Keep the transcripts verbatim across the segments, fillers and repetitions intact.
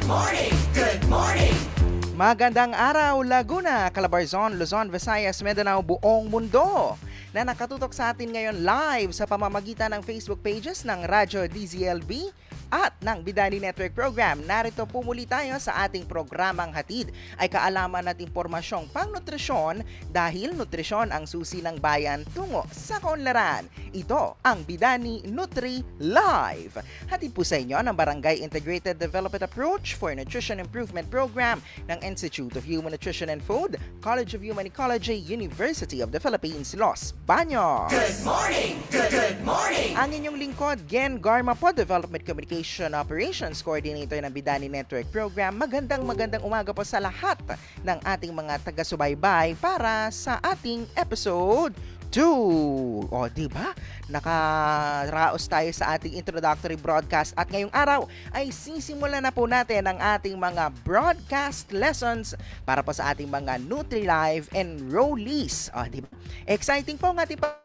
morning, good morning. Magandang araw, Laguna, Calabarzon, Luzon, Visayas, Mindanao, buong mundo na nakatutok sa atin ngayon live sa pamamagitan ng Facebook pages ng Radyo D Z L B at ng Bidani Network Program. Narito po muli tayo sa ating programang hatid ay kaalaman at impormasyong pangnutrisyon dahil nutrisyon ang susi ng bayan tungo sa kaunlaran. Ito ang Bidani Nutri Live. Hatid po sa inyo ng Barangay Integrated Development Approach for Nutrition Improvement Program ng Institute of Human Nutrition and Food, College of Human Ecology, University of the Philippines, Los Baños. Good morning, good, good morning. Ang inyong lingkod, Gen Garma po, Development Communication Operations Coordinator ng Bidani Network Program. Magandang magandang umaga po sa lahat ng ating mga taga-subaybay para sa ating episode two. O, diba? Nakaraos tayo sa ating introductory broadcast at ngayong araw ay sisimulan na po natin ang ating mga broadcast lessons para po sa ating mga Nutri-Live enrollees. O, diba? Exciting po ang ating pa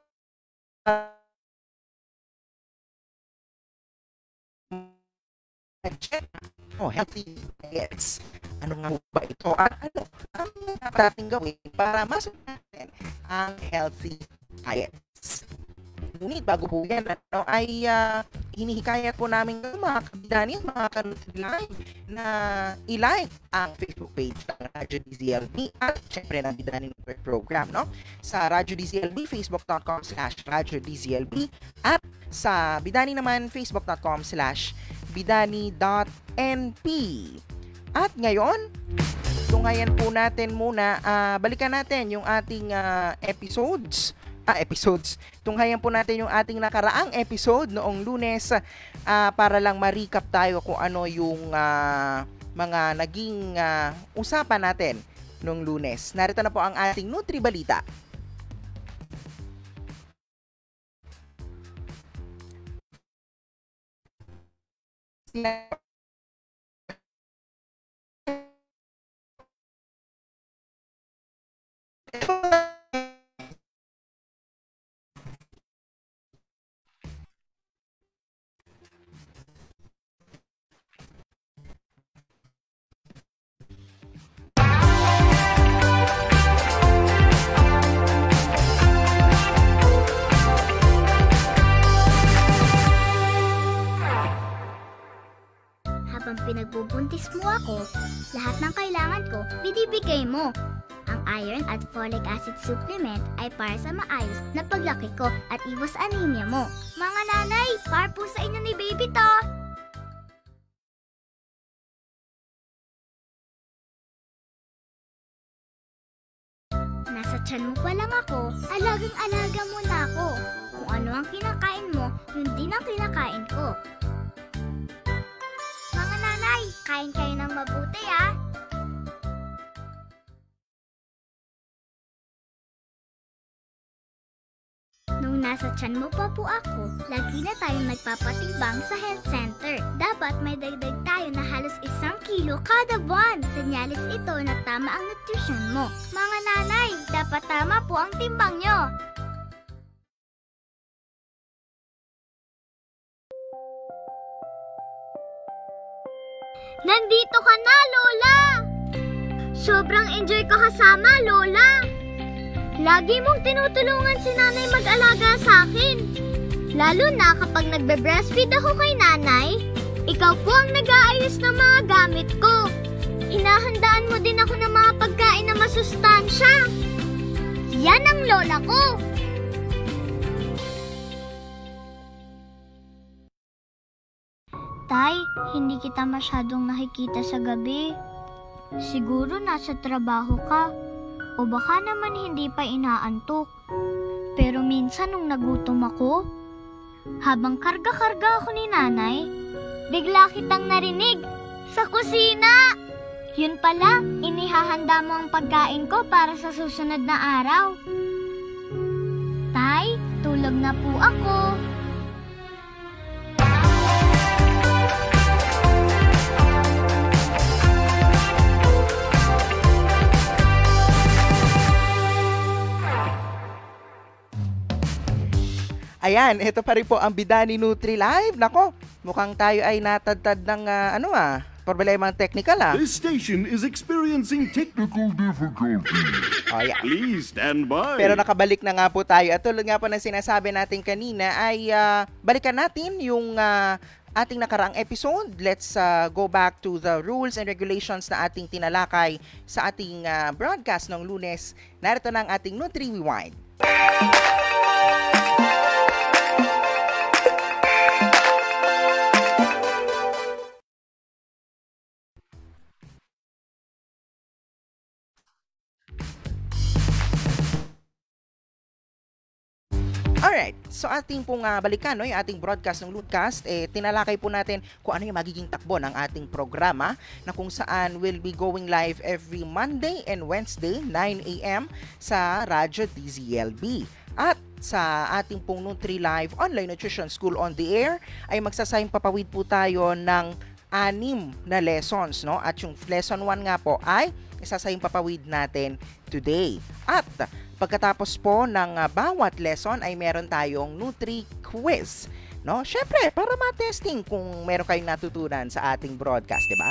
oh, healthy diets. Ano nga ba ito? At ano ang dapat natin gawin para masok natin ang healthy diets? Ngunit bago po yan, ano, ay uh, hinihikayat po namin ng mga kabidani, mga ka-Nutri-Live na i-like ang Facebook page ng Radyo D Z L B at syempre ng Bidani Network Program, no? Sa Radyo D Z L B, facebook.com slash Radyo D Z L B at sa Bidani naman, facebook.com slash bidani.np. At ngayon, tunghayan po natin muna, uh, balikan natin yung ating uh, episodes. Ah, episodes. Tunghayan po natin yung ating nakaraang episode noong Lunes uh, para lang ma-recap tayo kung ano yung uh, mga naging uh, usapan natin noong Lunes. Narito na po ang ating Nutri Balita. Habang pinagbubuntis mo ako, lahat ng kailangan ko, binibigay mo. Ang iron at folic acid supplement ay para sa maayos na paglaki ko at iwas anemia mo. Mga nanay, para po sa inyo ni baby to! Nasa tiyan mo pa lang ako, alagang-alaga mo na ako. Kung ano ang kinakain mo, yun din ang kinakain ko. Mga nanay, kain kayo ng mabuti ah! Nung nasa tiyan mo pa po ako, lagi na tayong nagpapatimbang sa health center. Dapat may dagdag tayo na halos isang kilo kada buwan. Senyalis ito na tama ang nutrisyon mo. Mga nanay, dapat tama po ang timbang nyo. Nandito ka na, Lola! Sobrang enjoy ka kasama, Lola! Lagi mong tinutulungan si nanay mag-alaga sa akin. Lalo na kapag nagbe-breastfeed ako kay nanay, ikaw po ang nag-aayos ng mga gamit ko. Inahandaan mo din ako ng mga pagkain na masustansya. Yan ang lola ko! Tay, hindi kita masyadong nakikita sa gabi. Siguro nasa trabaho ka. O baka naman hindi pa inaantok. Pero minsan nung nagutom ako, habang karga-karga ako ni nanay, bigla kitang narinig sa kusina. Yun pala, inihahanda mo ang pagkain ko para sa susunod na araw. Tay, tulog na po ako. Ayan, ito pa rin po ang Bidani Nutri Live. Nako, mukhang tayo ay natadtad ng uh, ano ah, Problemang technical ah. This station is experiencing technical difficulties. Oh, yeah. Please stand by. Pero nakabalik na nga po tayo. At tulad nga po ng sinasabi natin kanina ay ah, balikan natin yung ah, ating nakaraang episode. Let's ah, go back to the rules and regulations na ating tinalakay sa ating ah, broadcast ng Lunes. Narito na ang ating Nutri Rewind. Alright, so ating pong uh, balikan, no, yung ating broadcast ng Lootcast, eh, tinalakay po natin kung ano yung magiging takbo ng ating programa na kung saan we'll be going live every Monday and Wednesday, nine a.m. sa Radyo D Z L B. At sa ating pong Nutri Live Online Nutrition School on the Air ay magsasayang papawid po tayo ng anim na lessons, no? At yung lesson one nga po ay isasayang papawid natin today. At pagkatapos po ng uh, bawat lesson ay meron tayong Nutri Quiz, no? Syempre, para ma-testing kung meron kayong natutunan sa ating broadcast, di ba?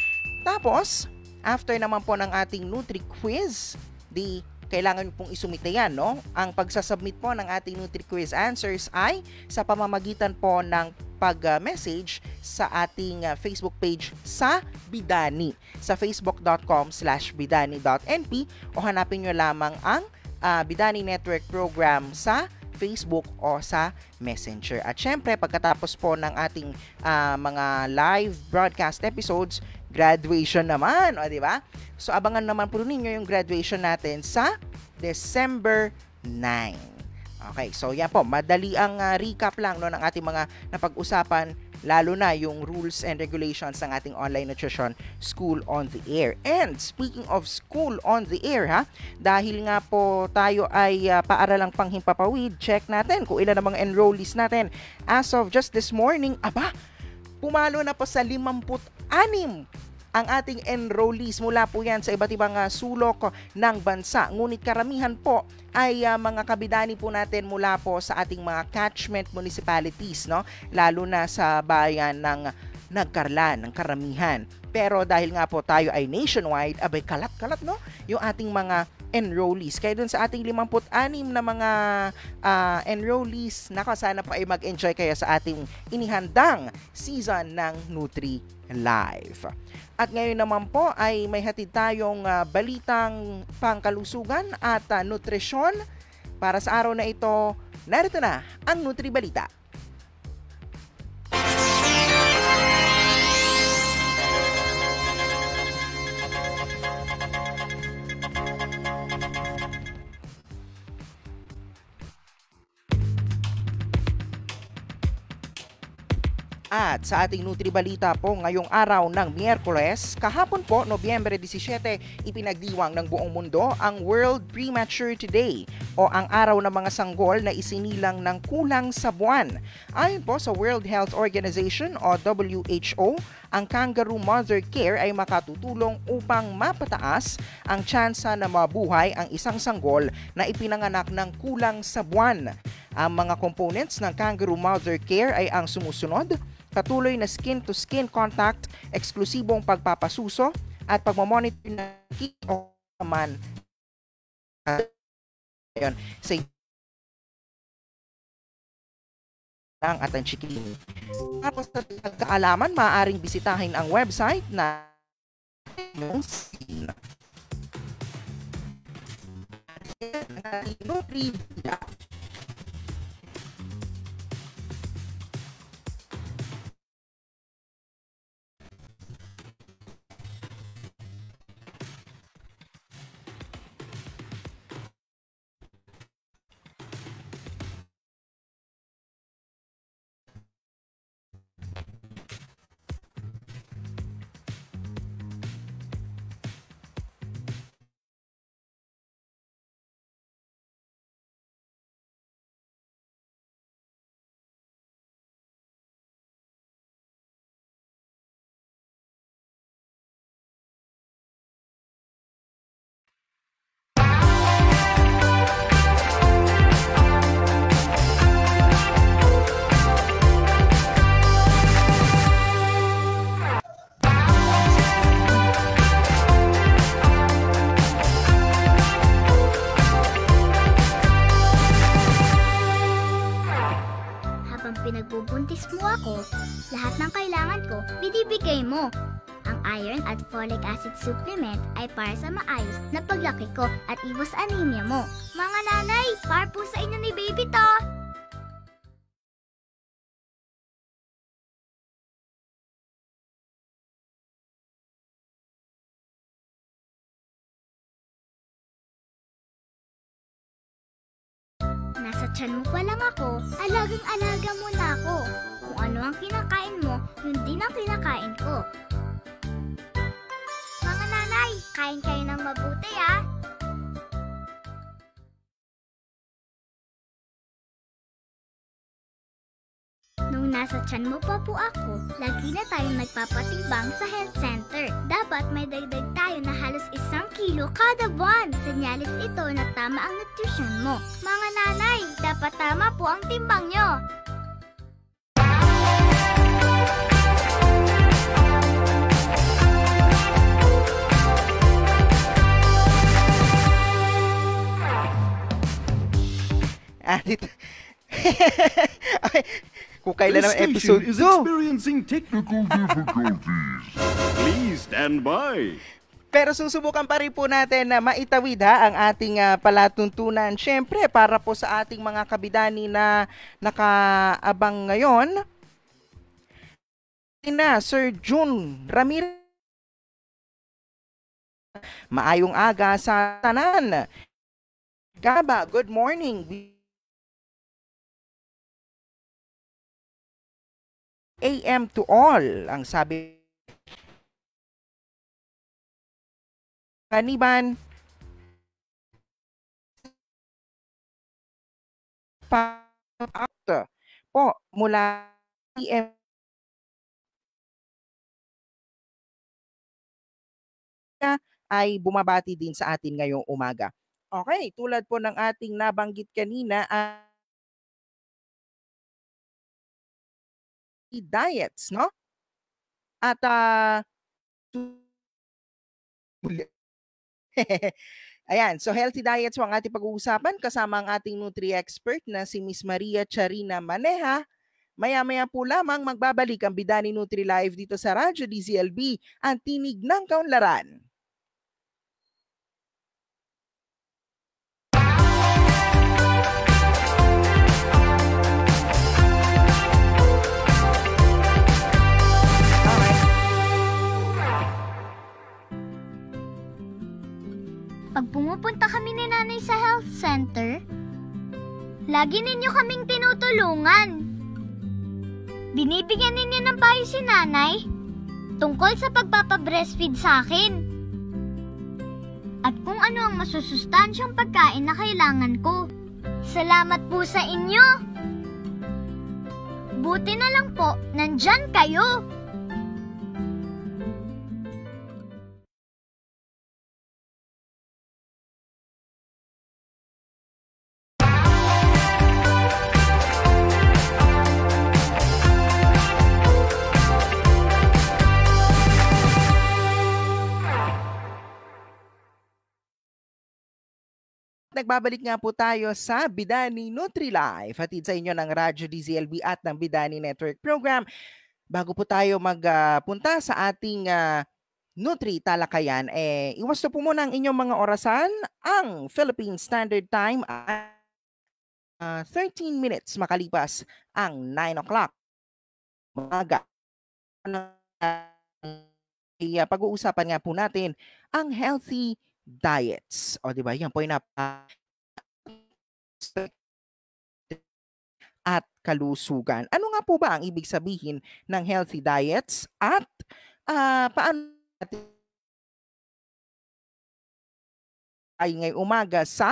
Tapos, after naman po ng ating Nutri Quiz, di kailangan pong isumite yan, no? Ang pagsasubmit po ng ating Nutri Quiz answers ay sa pamamagitan po ng pag-message sa ating uh, Facebook page sa Bidani, sa facebook.com slash bidani.np o hanapin nyo lamang ang uh, Bidani Network Program sa Facebook o sa Messenger. At syempre, pagkatapos po ng ating uh, mga live broadcast episodes, graduation naman, o di ba? So abangan naman po ninyo yung graduation natin sa December ninth. Okay, so yan po, madali ang uh, recap lang no ng ating mga napag-usapan, lalo na yung rules and regulations ng ating online nutrition school on the air. And speaking of school on the air, ha, dahil nga po tayo ay uh, paaralang panghimpapawid, check natin kung ilan ang mga enrollees natin. As of just this morning, aba, pumalo na po sa limampu't-anim ang ating enrollees. Mula po yan sa iba't ibang uh, sulok ng bansa. Ngunit karamihan po ay uh, mga kabidani po natin mula po sa ating mga catchment municipalities, no? Lalo na sa bayan ng Nagkarlan, ng karamihan. Pero dahil nga po tayo ay nationwide, abay kalat-kalat, no? Yung ating mga enrollees. Kaya dun sa ating limampu't-anim na mga uh, enrollees, naka sana pa ay mag-enjoy kayo sa ating inihandang season ng Nutri Live. At ngayon naman po ay may hatid tayong uh, balitang pangkalusugan at uh, nutrisyon. Para sa araw na ito, narito na ang Nutri Balita. At sa ating Nutri Balita po ngayong araw ng Miyerkules, kahapon po, Nobyembre disisyete, ipinagdiwang ng buong mundo ang World Premature Day o ang araw ng mga sanggol na isinilang ng kulang sa buwan. Ayon po sa World Health Organization o W H O, ang kangaroo mother care ay makatutulong upang mapataas ang tsansa na mabuhay ang isang sanggol na ipinanganak ng kulang sa buwan. Ang mga components ng kangaroo mother care ay ang sumusunod: patuloy na skin-to-skin contact, eksklusibong pagpapasuso, at pagmamonitor ng kit o naman uh, sa ang at ang chikiling. Tapos sa pagkaalaman, maaaring bisitahin ang website na yung skin. Nutri Lahat ng kailangan ko, binibigay mo. Ang iron at folic acid supplement ay para sa maayos na paglaki ko at iwas anemia mo. Mga nanay, para po sa inyo ni baby to! Nasa tiyan mo pa lang ako, alagang-alaga mo na ako. Kung ano ang kinakain mo, yun din ang kinakain ko. Mga nanay, kain kayo ng mabuti ah! Nung nasa tiyan mo pa po ako, lagi na tayong nagpapatimbang sa health center. Dapat may dagdag tayo na halos isang kilo kada buwan. Senyalis ito na tama ang nutrition mo. Mga nanay, dapat tama po ang timbang nyo. Ah, dito. Okay. Kung kailan This ang station episode is two. experiencing technical difficulties. Please stand by. Pero susubukan pa rin po natin na maitawid ha ang ating uh, palatuntunan. Siyempre, para po sa ating mga kabidani na nakaabang ngayon, na Sir June Ramirez. Maayong aga sa tanan. Gaba, good morning. A M to all, ang sabi kaniban pa out po mula P M ay bumabati din sa atin ngayong umaga. Okay, tulad po ng ating nabanggit kanina, uh, diets, no? At uh, ayan, so healthy diets po ang ating pag-uusapan kasama ang ating nutri-expert na si Miss Maria Charina Maneha. Maya-maya po lamang magbabalik ang Bidani Nutri Live dito sa Radyo D Z L B, ang tinig ng kaunlaran. Pag pumupunta kami ni nanay sa health center, lagi ninyo kaming tinutulungan. Binibigyan ninyo ng payo si nanay tungkol sa pagpapabreastfeed sa akin. At kung ano ang masusustansyang pagkain na kailangan ko. Salamat po sa inyo! Buti na lang po, nandyan kayo! Nagbabalik nga po tayo sa Bidani Nutri Live, hatid sa inyo ng Radyo D Z L B at ng Bidani Network Program. Bago po tayo magpunta uh, sa ating uh, Nutri Talakayan, eh, iwasto po muna ang inyong mga orasan. Ang Philippine Standard Time ay uh, thirteen minutes makalipas ang nine o'clock. Umaga. Uh, pag-uusapan nga po natin ang healthy diets. O, di ba? Yan po yung nap- at kalusugan. Ano nga po ba ang ibig sabihin ng healthy diets at uh, paano natin ay ngayong umaga sa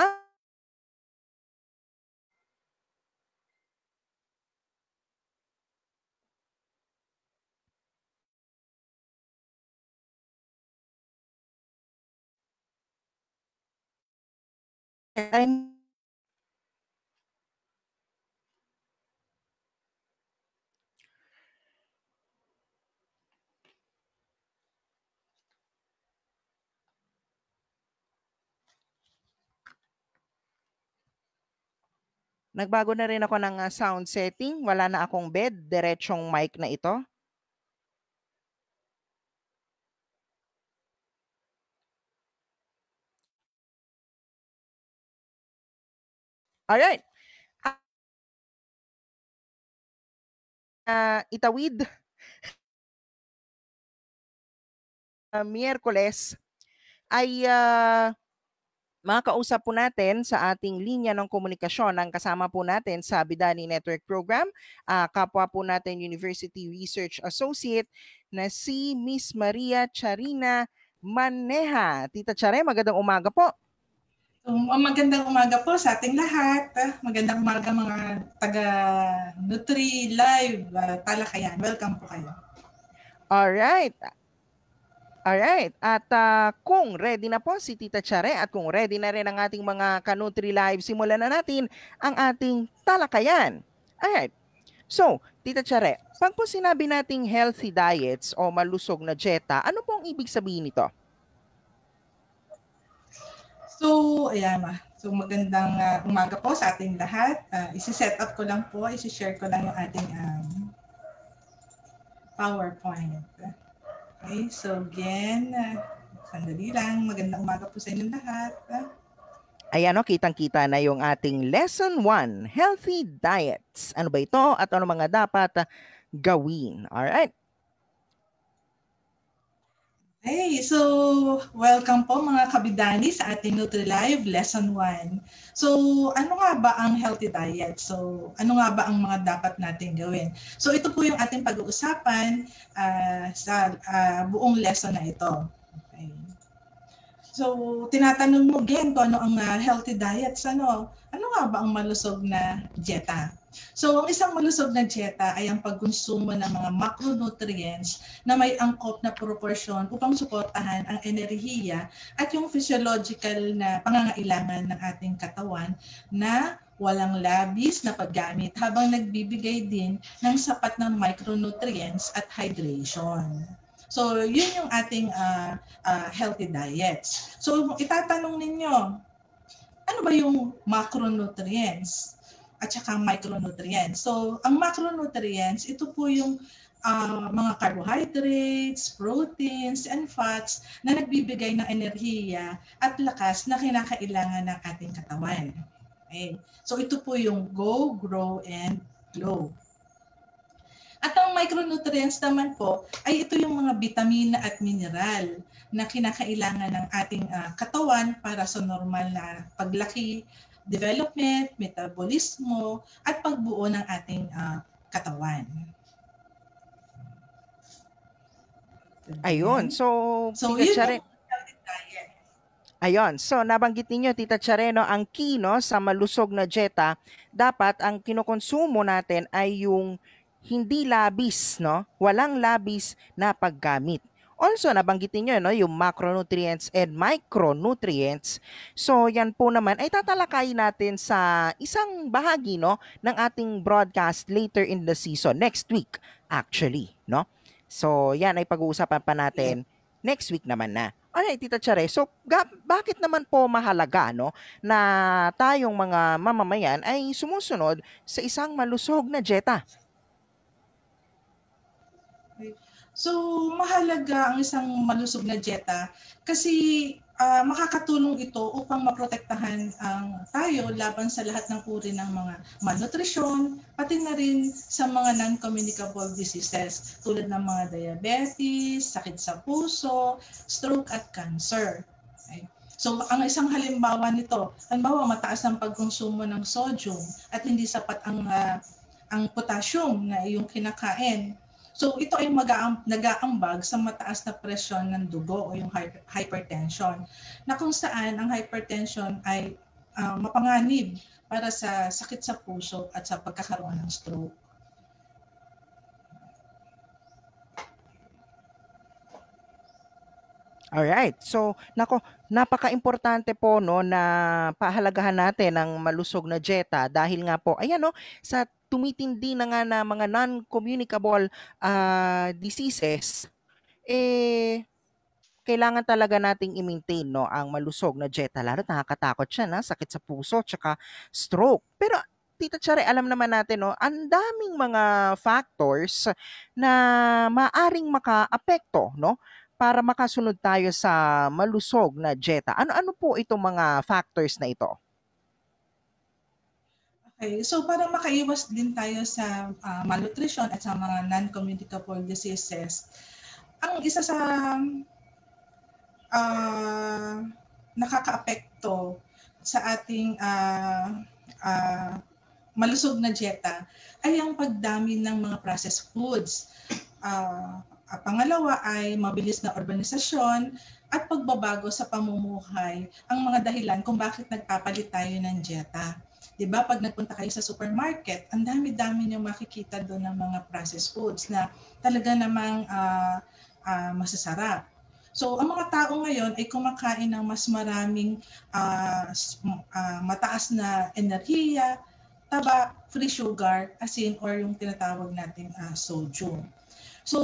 and Nagbago na rin ako ng ah, sound setting. Wala na akong bed, diretsong mic na ito. Alright. Ah, itawid. Ah, Miyerkules ay ah, makakausap po natin sa ating linya ng komunikasyon ang kasama po natin sa Bidani Network Program, ah, kapwa po natin University Research Associate na si Miss Maria Charina Maneja. Tita Chare, magandang umaga po. Um, magandang umaga po sa ating lahat. Ah, Magandang umaga mga taga Nutri Live ah, Talakayan. Welcome po kayo. Alright. Alright. At ah, kung ready na po si Tita Chare at kung ready na rin ang ating mga Kanutri Live, simulan na natin ang ating talakayan. Alright. So, Tita Chare, pag po sinabi nating healthy diets o malusog na dieta, ano pong ibig sabihin nito? So, ayan ma. So, magandang ah, umaga po sa ating lahat. Uh, isi-set up ko lang po, isi-share ko lang yung ating um, PowerPoint. Okay, so again, uh, sandali lang. Magandang umaga po sa inyong lahat. Ah. Ayan o, kitang-kita na yung ating Lesson one, Healthy Diets. Ano ba ito at ano mga dapat ah, gawin? Alright. Hey, so welcome po mga kabidani sa ating NutriLive Lesson one. So ano nga ba ang healthy diet? So ano nga ba ang mga dapat natin gawin? So ito po yung ating pag-uusapan uh, sa uh, buong lesson na ito. Okay. So tinatanong mo again kung ano ang uh, healthy diets. Ano? Ano nga ba ang malusog na dieta? So, ang isang malusog na dieta ay ang pagkonsumo ng mga macronutrients na may angkop na proporasyon upang suportahan ang enerhiya at yung physiological na pangangailangan ng ating katawan na walang labis na paggamit habang nagbibigay din ng sapat ng micronutrients at hydration. So, yun yung ating uh, uh, healthy diets. So, itatanong ninyo, ano ba yung macronutrients at saka micronutrients? So, ang macronutrients, ito po yung uh, mga carbohydrates, proteins, and fats na nagbibigay ng enerhiya at lakas na kinakailangan ng ating katawan. Okay. So, ito po yung go, grow, and glow. At ang micronutrients naman po ay ito yung mga bitamina at mineral na kinakailangan ng ating uh, katawan para sa normal na paglaki, development, metabolismo, at pagbuo ng ating uh, katawan. Ayun. So, So, Tita yun Chare, yung healthy diet. ayun. So, nabanggit ninyo, Tita Chareno, ang key no, sa malusog na dieta, dapat ang kinokonsumo natin ay yung hindi labis, no? Walang labis na paggamit. Also, nabanggit niyo no, yung macronutrients and micronutrients. So, yan po naman ay tatalakayin natin sa isang bahagi no, ng ating broadcast later in the season, next week actually. No? So, yan ay pag-uusapan pa natin next week naman na. Alright, Tita Chare, so ga- bakit naman po mahalaga no, na tayong mga mamamayan ay sumusunod sa isang malusog na dieta? So, mahalaga ang isang malusog na dieta kasi uh, makakatulong ito upang maprotektahan ang tayo laban sa lahat ng uri ng mga malnutrisyon, pati na rin sa mga non-communicable diseases tulad ng mga diabetes, sakit sa puso, stroke at cancer. Okay. So, ang isang halimbawa nito, halimbawa mataas ang pagkonsumo ng sodium at hindi sapat ang, uh, ang potassium na iyong kinakain. So ito ay nag-aambag sa mataas na presyon ng dugo o yung hypertension, na kung saan ang hypertension ay uh, mapanganib para sa sakit sa puso at sa pagkakaroon ng stroke. Alright. So, nako, napaka-importante po no na pahalagahan natin ang malusog na dieta dahil nga po, ayan no, sa tumitindi na nga na mga non-communicable uh, diseases, eh, kailangan talaga nating i-maintain no, ang malusog na dieta. Lalo nakakatakot siya na sakit sa puso tsaka stroke. Pero, Tita Chare, alam naman natin, no, ang daming mga factors na maaring makaapekto, no, para makasunod tayo sa malusog na dieta. Ano-ano po itong mga factors na ito? Okay, so para makaiwas din tayo sa ah, malnutrition at sa mga non-communicable diseases, ang isa sa ah, nakakaapekto sa ating ah, ah, malusog na dieta ay ang pagdami ng mga processed foods. Ah, ah, pangalawa ay mabilis na urbanisasyon at pagbabago sa pamumuhay ang mga dahilan kung bakit nagpapalit tayo ng dieta. 'Di ba? Pag nagpunta kayo sa supermarket, ang dami-dami niyo makikita doon ng mga processed foods na talaga namang ah, ah, masasarap. So, ang mga tao ngayon ay kumakain ng mas maraming ah, s- m- ah, mataas na enerhiya, taba, free sugar, asin, or yung tinatawag nating ah, sodium. So,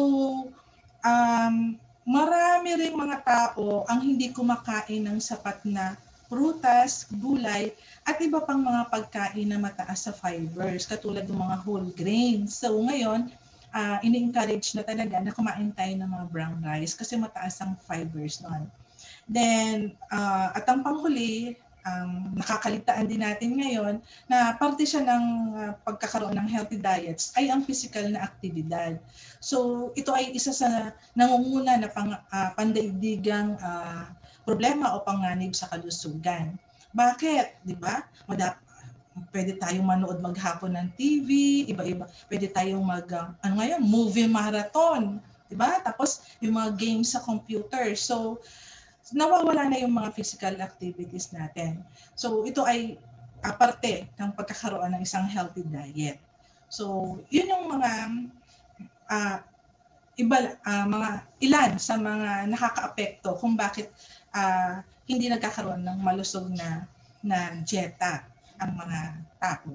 um, marami ring mga tao ang hindi kumakain ng sapat na prutas, gulay, at iba pang mga pagkain na mataas sa fibers, katulad ng mga whole grains. So ngayon, uh, ini-encourage na talaga na kumain tayo ng mga brown rice kasi mataas ang fibers nun. Then, uh, at ang panghuli, um, nakakaligtaan din natin ngayon na parte siya ng uh, pagkakaroon ng healthy diets ay ang physical na aktibidad. So ito ay isa sa nangunguna na pang, uh, pandaigdigang uh, problema o panganib sa kalusugan. Bakit? Di ba? Madap pwede tayong manood maghapon ng T V, iba-iba. Pwede tayong mag, uh, ano ngayon, movie marathon. Di ba? Tapos yung mga games sa computer. So, nawawala na yung mga physical activities natin. So, ito ay aparte ng pagkakaroon ng isang healthy diet. So, yun yung mga uh, iba, uh, mga ilan sa mga nakakaapekto kung bakit uh, hindi nagkakaroon ng malusog na na dieta ang mga tao.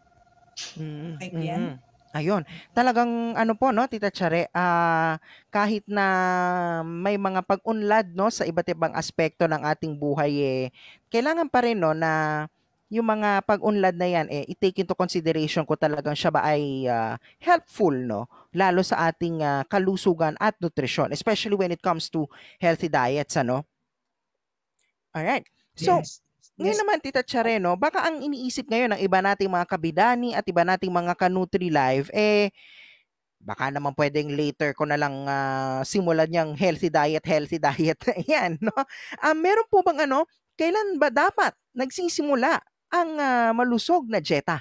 Mm, Okay, mm. yan. Ayun. Talagang ano po, no, Tita Chare, ah, kahit na may mga pag-unlad, no, sa iba't ibang aspekto ng ating buhay, eh, kailangan pa rin, no, na yung mga pag-unlad na yan, eh, i-take into consideration ko talagang siya ba ay ah, helpful, no, lalo sa ating ah, kalusugan at nutrisyon, especially when it comes to healthy diets, ano? Alright. So, Yes. ngayon Yes. naman, Tita Chare, no, baka ang iniisip ngayon ng iba nating mga kabidani at iba nating mga ka-Nutri-Live, eh, baka naman pwedeng later ko na lang ah, simulan yung healthy diet, healthy diet na yan, no? Ah, meron po bang ano, kailan ba dapat nagsisimula ang ah, malusog na dieta?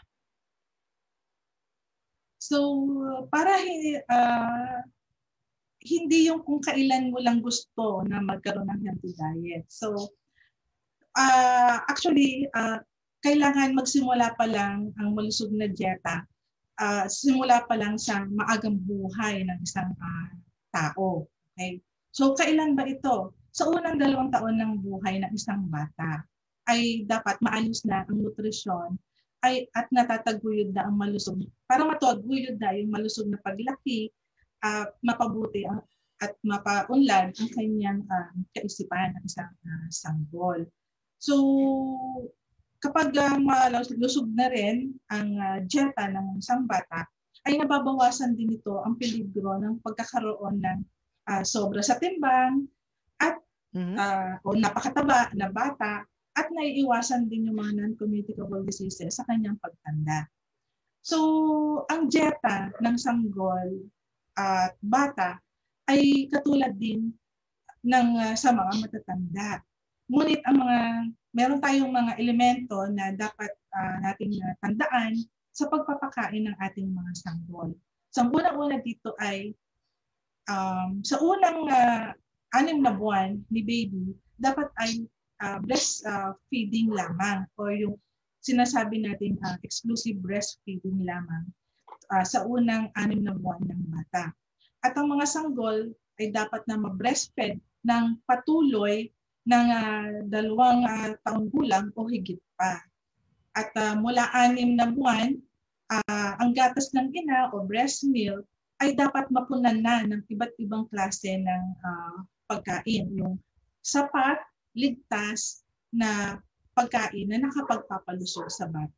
So, para hindi, ah, hindi yung kung kailan mo lang gusto na magkaroon ng healthy diet. So, ah, actually, ah, kailangan magsimula pa lang ang malusog na dieta. Ah, simula pa lang sa maagang buhay ng isang ah, tao. Okay? So, kailan ba ito? Sa unang dalawang taon ng buhay ng isang bata ay dapat maayos na ang nutrisyon ay at natataguyod na ang malusog. Para mataguyod na yung malusog na paglaki, ah, mapabuti ang, at mapaunlad ang kanyang ah, kaisipan ng isang ah, sanggol. So, kapag uh, malusog na rin ang uh, dieta ng isang bata, ay nababawasan din ito ang peligro ng pagkakaroon ng uh, sobra sa timbang at Mhm. uh, o napakataba na bata at naiiwasan din yung mga non-communicable diseases sa kanyang pagtanda. So, ang dieta ng sanggol at bata ay katulad din ng uh, sa mga matatanda. Ngunit ang mga meron tayong mga elemento na dapat uh, nating uh, tandaan sa pagpapakain ng ating mga sanggol. So, ang unang-una dito ay um, sa unang uh, anim na buwan ni baby, dapat ay uh, breastfeeding uh, lamang o yung sinasabi natin uh, exclusive breastfeeding lamang uh, sa unang anim na buwan ng bata. At ang mga sanggol ay dapat na ma-breastfed ng patuloy ng uh, dalawang uh, taong gulang o higit pa. At uh, mula anim na buwan, uh, ang gatas ng ina o breast milk ay dapat mapunan na ng iba't ibang klase ng uh, pagkain. Yung sapat, ligtas na pagkain na nakapagpapalusog sa bata.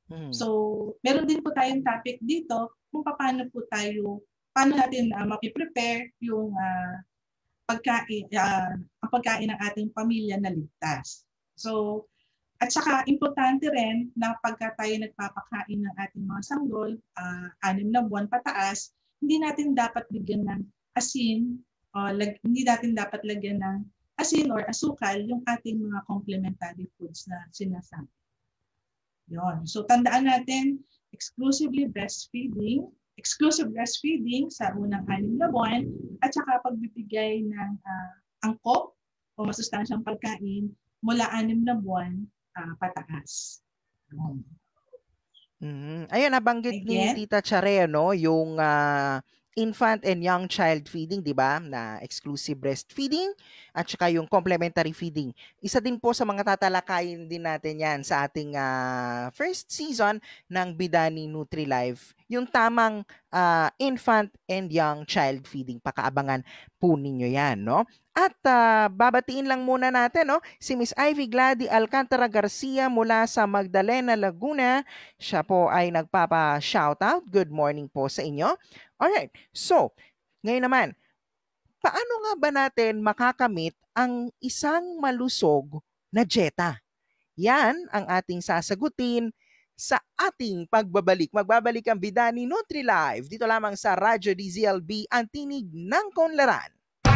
Mhm. So, meron din po tayong topic dito kung paano po tayo, paano natin uh, mapiprepare yung uh, pagkain, uh, ang pagkain ng ating pamilya na ligtas. So, at saka importante rin na pagka tayo nagpapakain ng ating mga sanggol, uh, anim na buwan pataas, hindi natin dapat bigyan ng asin, o lag, hindi natin dapat lagyan ng asin or asukal yung ating mga complementary foods na sinasabi. Yon. So tandaan natin, exclusively breastfeeding, exclusive breastfeeding sa unang anim na buwan, at saka pagbibigay ng uh, angkop o masustansyang pagkain mula anim na buwan uh, pataas. Yon. Mm-hmm. Ayun, nabanggit ni Again? Tita Chare, no, yung uh, infant and young child feeding, di ba? Na exclusive breastfeeding at saka yung complementary feeding. Isa din po sa mga tatalakayin din natin yan sa ating uh, first season ng Bidani NutriLife. Yung tamang uh, infant and young child feeding. Pakaabangan po ninyo yan, no? At uh, babatiin lang muna natin, no, si Miss Ivy Glady Alcantara Garcia mula sa Magdalena, Laguna. Siya po ay nagpapa-shoutout. Good morning po sa inyo. Alright, so, ngayon naman, paano nga ba natin makakamit ang isang malusog na dieta? Yan ang ating sasagutin sa ating pagbabalik. Magbabalik ang Bidani NutriLive dito lamang sa Radyo D Z L B, ang tinig ng Kaunlaran.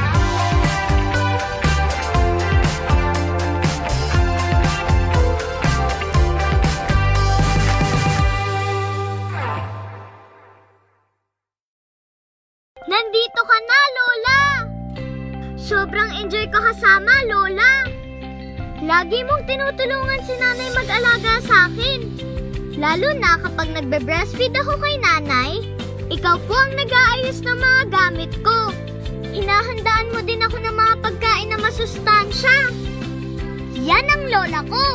Nandito ka na, Lola! Sobrang enjoy ka kasama, Lola! Lagi mong tinutulungan si nanay mag-alaga sa akin. Lalo na kapag nagbe-breastfeed ako kay nanay, ikaw po ang nag-aayos ng mga gamit ko. Inahandaan mo din ako ng mga pagkain na masustansya. Yan ang lola ko!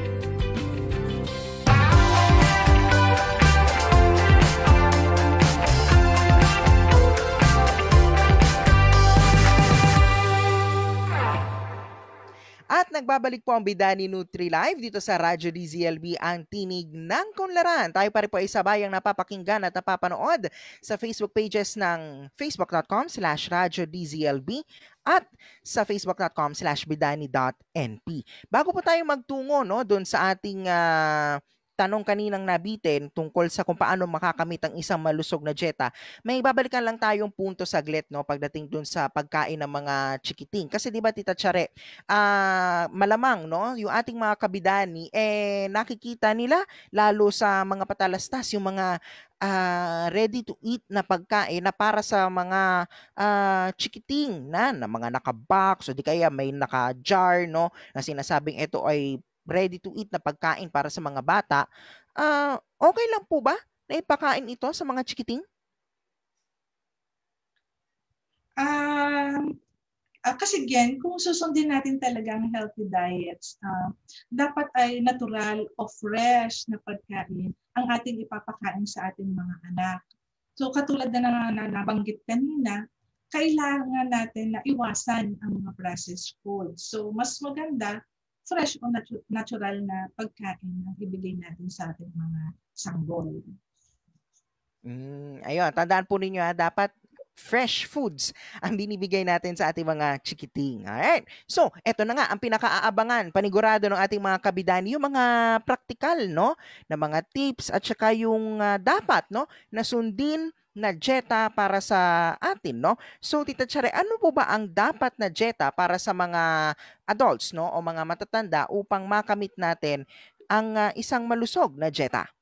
At nagbabalik po ang Bidani NutriLive dito sa Radyo D Z L B, ang tinig ng Kaunlaran. Tayo pa rin po ay sabayang napapakinggan at napapanood sa Facebook pages ng facebook.com slash Radyo DZLB at sa facebook.com slash bidani.np. Bago po tayo magtungo, no, doon sa ating uh, tanong kaninang nabitin tungkol sa kung paano makakamit ang isang malusog na dieta, may babalikan lang tayong punto saglit, no, pagdating dun sa pagkain ng mga chikiting. Kasi di ba, Tita Chare, uh, malamang, no, yung ating mga kabidani, eh, nakikita nila, lalo sa mga patalastas, yung mga uh, ready to eat na pagkain na para sa mga uh, chikiting na, na mga naka-box o di kaya may naka-jar, no, na sinasabing ito ay ready to eat na pagkain para sa mga bata, uh, okay lang po ba na ipakain ito sa mga chikiting? Um, uh, kasi again, kung susundin natin talaga ang healthy diets, uh, dapat ay natural o fresh na pagkain ang ating ipapakain sa ating mga anak. So katulad na, na nabanggit kanina, kailangan natin na iwasan ang mga processed foods. So mas maganda fresh o natu- natural na pagkain na ibigay natin sa ating mga sanggol. Mm, ayun, tandaan po ninyo ha, dapat fresh foods ang binibigay natin sa ating mga chikiting. Alright? So, eto na nga, ang pinakaaabangan, panigurado ng ating mga kabidani, yung mga practical, no, na mga tips at saka yung uh, dapat, no, na sundin na dieta para sa atin, no? So, Tita Chare, ano po ba ang dapat na dieta para sa mga adults, no, o mga matatanda upang makamit natin ang uh, isang malusog na dieta?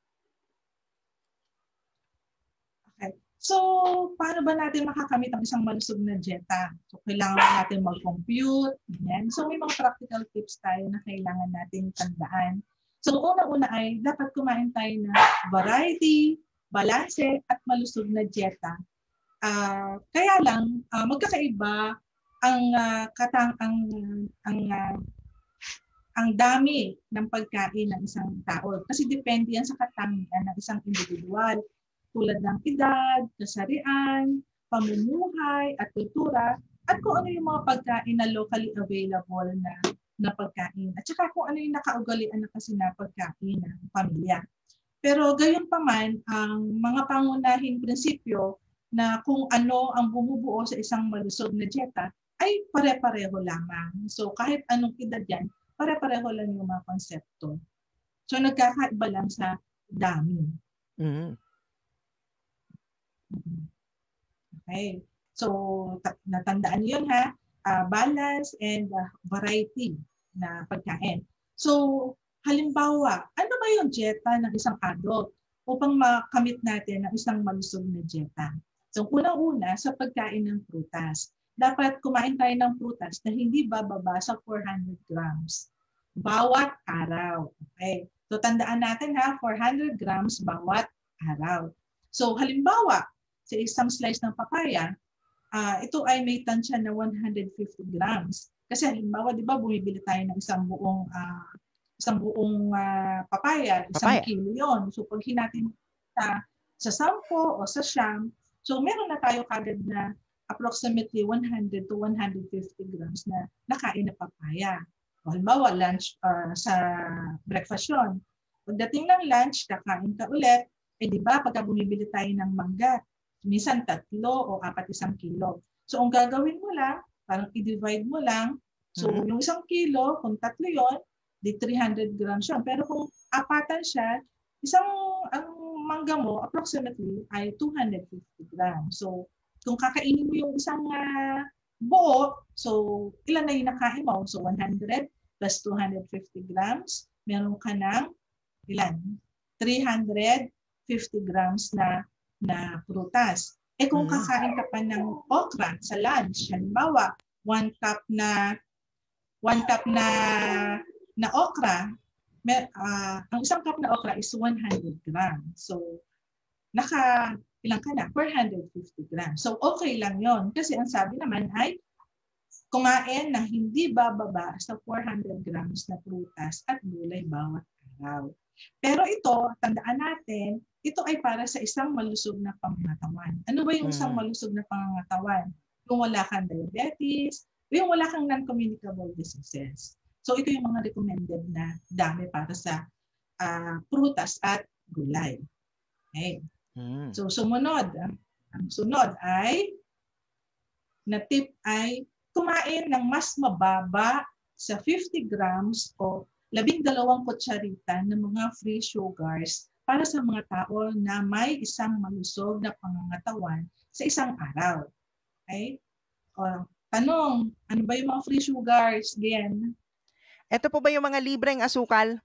Okay. So, paano ba natin makakamit ang isang malusog na dieta? So, kailangan natin mag-compute. Yan. So, may mga practical tips tayo na kailangan natin tandaan. So, una-una ay dapat kumain tayo ng variety, balanse at malusog na dieta. Uh, kaya lang uh, magkakaiba ang uh, katang ang ang uh, ang dami ng pagkain ng isang tao kasi depende yan sa katangian ng isang individual tulad ng edad, kasarian, pamumuhay at kultura at kung ano yung mga pagkain na locally available na na pagkain at saka kung ano yung nakaugalian na kasi na pagkain ng pamilya. Pero gayon pa man, ang mga pangunahing prinsipyo na kung ano ang bumubuo sa isang malusog na dieta ay pare-pareho lamang. So kahit anong edad yan, pare-pareho lang yung mga konsepto. So nagkakaiba lang sa dami. Mm-hmm. Okay. So ta- natandaan niyo yun ha, uh, balance and uh, variety na pagkain. So halimbawa, ano ba yung dieta ng isang adult upang makamit natin ang isang malusog na dieta? So unang-una sa pagkain ng prutas. Dapat kumain tayo ng prutas na hindi bababa sa four hundred grams bawat araw. Okay. So tandaan natin ha, four hundred grams bawat araw. So halimbawa, sa isang slice ng papaya, uh, ito ay may tansya na one hundred fifty grams. Kasi halimbawa, di ba, bumibili tayo ng isang buong uh, isang buong uh, papaya, isang papaya. kilo yun. So pag hinatin sa, sa sampo o sa siyam, so meron na tayo kagad na approximately one hundred to one hundred fifty grams na nakain na papaya. O halimbawa, lunch uh, sa breakfast yun. Pagdating ng lunch, kakain ka ulit, eh di ba, pagka bumibili tayo ng mangga, minsan tatlo o apat isang kilo. So ang gagawin mo lang, parang i-divide mo lang. So mm-hmm. yung isang kilo, kung tatlo yun, di three hundred grams yun. Pero kung apatan siya, isang ang mangga mo approximately ay two hundred fifty grams. So kung kakainin mo yung isang uh, buo, so ilan na yung nakain mo? So one hundred plus two hundred fifty grams, meron ka ng ilan? three hundred fifty grams na na prutas. Eh kung kakain ka pa ng okra sa lunch, halimbawa, one cup na one cup na na okra, may, uh, ang isang cup na okra is one hundred grams. So naka ilang ka na? four hundred fifty grams. So okay lang yon kasi ang sabi naman ay kumain na hindi bababa sa four hundred grams na prutas at gulay bawat araw. Pero ito, tandaan natin, ito ay para sa isang malusog na pangangatawan. Ano ba yung isang malusog na pangangatawan? Yung wala kang diabetes, yung wala kang non-communicable diseases. So ito yung mga recommended na dami para sa uh, prutas at gulay. Okay. Mm. So sumunod, ang sunod ay, na tip ay kumain ng mas mababa sa fifty grams o labing dalawang kutsarita ng mga free sugars para sa mga tao na may isang malusog na pangangatawan sa isang araw. Okay? O, tanong, ano ba yung mga free sugars? Again. Ito po ba yung mga libreng asukal?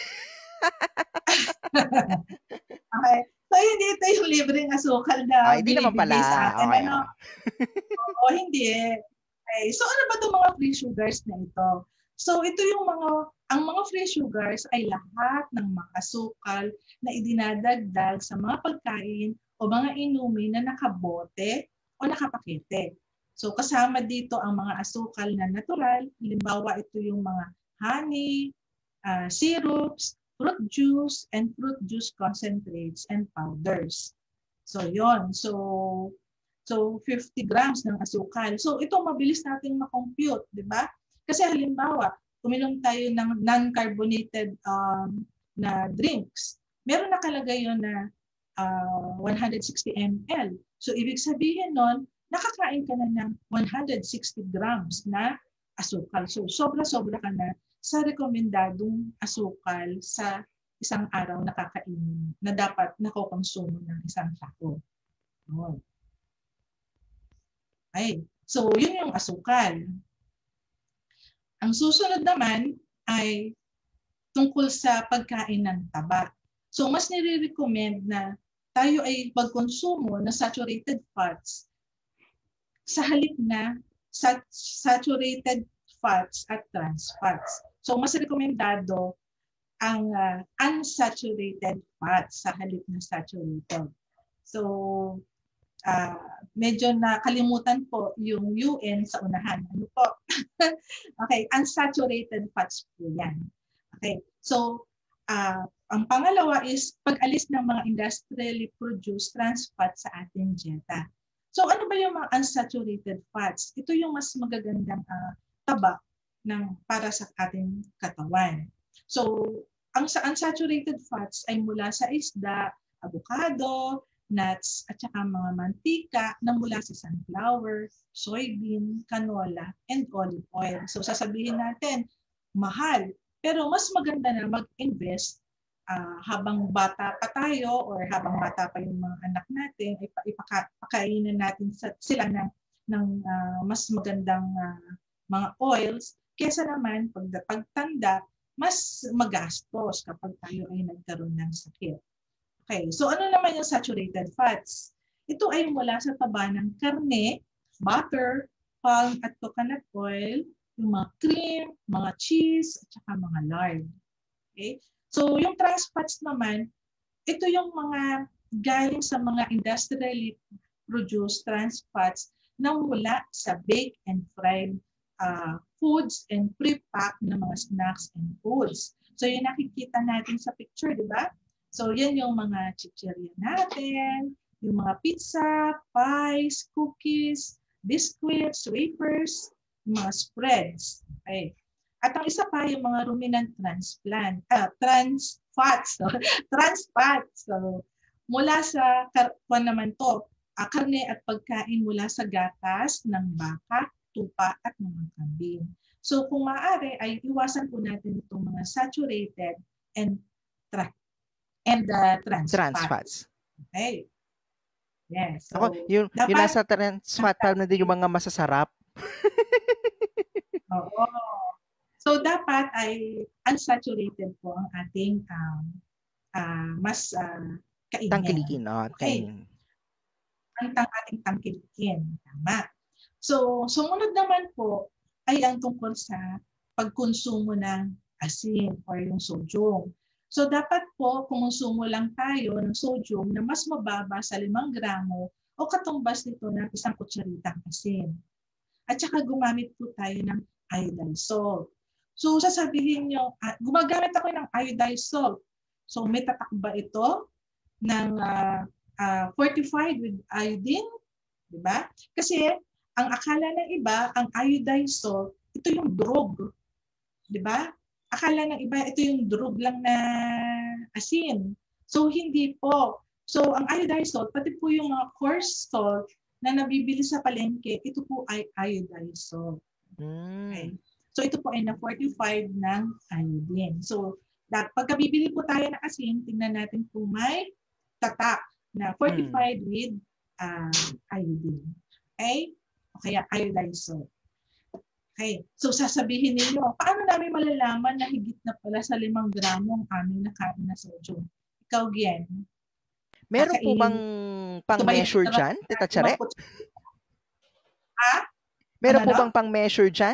Okay. So, hindi ito yung libreng asukal na Ay, hindi naman pala. Sa atin, Okay, ano? O, hindi. Okay. So, ano ba itong mga free sugars na ito? So, ito yung mga, ang mga free sugars ay lahat ng mga asukal na idinadagdag sa mga pagkain o mga inumin na nakabote o nakapakete. So, kasama dito ang mga asukal na natural. Halimbawa, ito yung mga honey, uh, syrups, fruit juice, and fruit juice concentrates and powders. So, yon. So, so fifty grams ng asukal. So, ito mabilis nating makompute, di ba? Kasi halimbawa, uminom tayo ng non-carbonated um, na drinks. Meron nakalagay yun na uh, one hundred sixty milliliters. So, ibig sabihin nun, nakakain ka na ng one hundred sixty grams na asukal. So, sobra-sobra ka na sa rekomendadong asukal sa isang araw na kakainin na dapat nakokonsumo ng isang tao. Okay. So, yun yung asukal. Ang susunod naman ay tungkol sa pagkain ng taba. So, mas nire-recommend na tayo ay magkonsumo ng saturated fats sa halip na sat- saturated fats at trans fats. So, mas rekomendado ang uh, unsaturated fats sa halip na saturated. So, uh, medyo nakalimutan po yung U N sa unahan. Ano po? Okay, unsaturated fats po yan. Okay, so, uh, ang pangalawa is pag-alis ng mga industrially produced trans fats sa ating dieta. So, ano ba yung mga unsaturated fats? Ito yung mas magagandang uh, taba ng para sa ating katawan. So, ang sa unsaturated fats ay mula sa isda, avocado, nuts, at saka mga mantika na mula sa sunflower, soybean, canola, and olive oil. So sasabihin natin, mahal. Pero mas maganda na mag-invest uh, habang bata pa tayo or habang bata pa yung mga anak natin, ay ipakainin natin sa, sila ng, ng uh, mas magandang uh, mga oils kesa naman pag pagtanda, mas magastos kapag tayo ay nagkaroon ng sakit. Okay, so ano naman yung saturated fats? Ito ay mula sa taba ng karne, butter, palm at coconut oil, yung mga cream, mga cheese, at saka mga lard. Okay? So yung trans fats naman, ito yung mga galing sa mga industrially produced trans fats na mula sa baked and fried uh, foods and pre-packed na mga snacks and foods. So yung nakikita natin sa picture, di ba? So yan yung mga chichirya natin, yung mga pizza, pies, cookies, biscuits, wafers, mga spreads. Okay. At ang isa pa yung mga ruminant transplant, ah, trans fats, so, trans fats. So mula sa kwan naman to, ah, karne at pagkain mula sa gatas ng baka, tupa at mga kambing. So kung maaari ay iwasan po natin itong mga saturated and tra- and uh, trans, Trans fats. fats. Okay. Yes. So, Ako, yung, yung dapat- nasa trans fat pa na din yung mga masasarap. Oo. So dapat ay unsaturated po ang ating um, uh, mas uh, kainin. Tangkilikin. Oh, Okay. kainin. Ang tang ating tangkilikin. Tama. So, sumunod naman po ay ang tungkol sa pagkonsumo ng asin or yung sodium. So, dapat po kumonsumo lang tayo ng sodium na mas mababa sa limang gramo o katumbas nito ng isang kutsaritang asin. At saka gumamit po tayo ng iodized salt. So, sasabihin nyo, uh, gumagamit ako ng iodized salt. So, may tatak ba ito ng uh, uh, fortified with iodine? Diba? Kasi, ang akala ng iba, ang iodized salt, ito yung drug. Diba? Akala ng iba, ito yung drug lang na asin. So, hindi po. So, ang iodized salt, pati po yung mga coarse salt na nabibili sa palengke, ito po ay iodized salt. Mm. Okay. So, ito po ay na-fortified ng iodine. So, pagka bibili po tayo ng asin, tingnan natin kung may tatak na fortified mm. with uh, iodine. Okay? O kaya iodized salt. Okay. So, sasabihin ninyo, paano namin malalaman na higit na pala sa limang gramo ang aming nakain na sodium? Ikaw, Gian. Meron po bang pang-measure dyan, Tita Chare? Ha? Meron Ano po na? bang pang-measure dyan?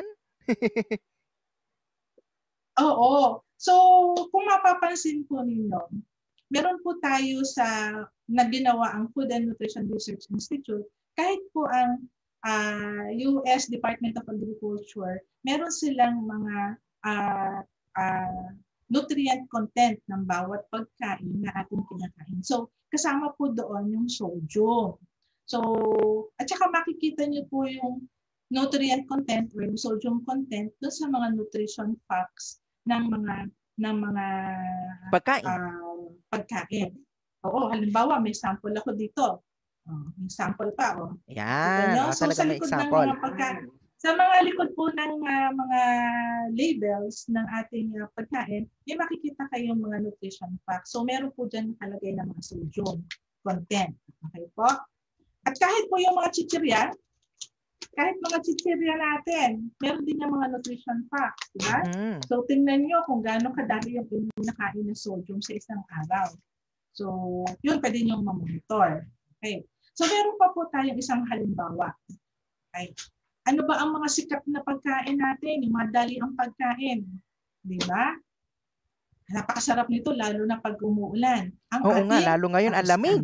Oo. So, kung mapapansin po ninyo, meron po tayo sa naginawa ang Food and Nutrition Research Institute, kahit po ang uh, U S Department of Agriculture, meron silang mga uh, uh, nutrient content ng bawat pagkain na ating kinakain. So, kasama po doon yung sodium. So, at saka makikita niyo po yung nutrient content or yung sodium content doon sa mga nutrition facts ng mga ng mga Pagkain. uh, pagkain. Oo, halimbawa may sample ako dito. Oh, may sample pa oh. Yan, oh, So, talaga sa may likod example. ng mga pagkain, sa mga likod po ng uh, mga labels ng ating uh, pagkain, may makikita kayong mga nutrition facts. So meron po dyan nakalagay ng mga sodium content. Okay po? At kahit po yung mga chichirya, kahit mga chichirya natin, meron din yung mga nutrition facts. Diba? Mm. So tingnan nyo kung gaano kadami yung inyong nakain na sodium sa isang araw. So yun pwede nyo mamonitor. Okay. So meron pa po tayong isang halimbawa. Okay. Ano ba ang mga sikat na pagkain natin? Yung mga dali ang pagkain. Di ba? Napakasarap nito lalo na pag umuulan. Ang Oo nga, ating lalo ngayon ang lamig.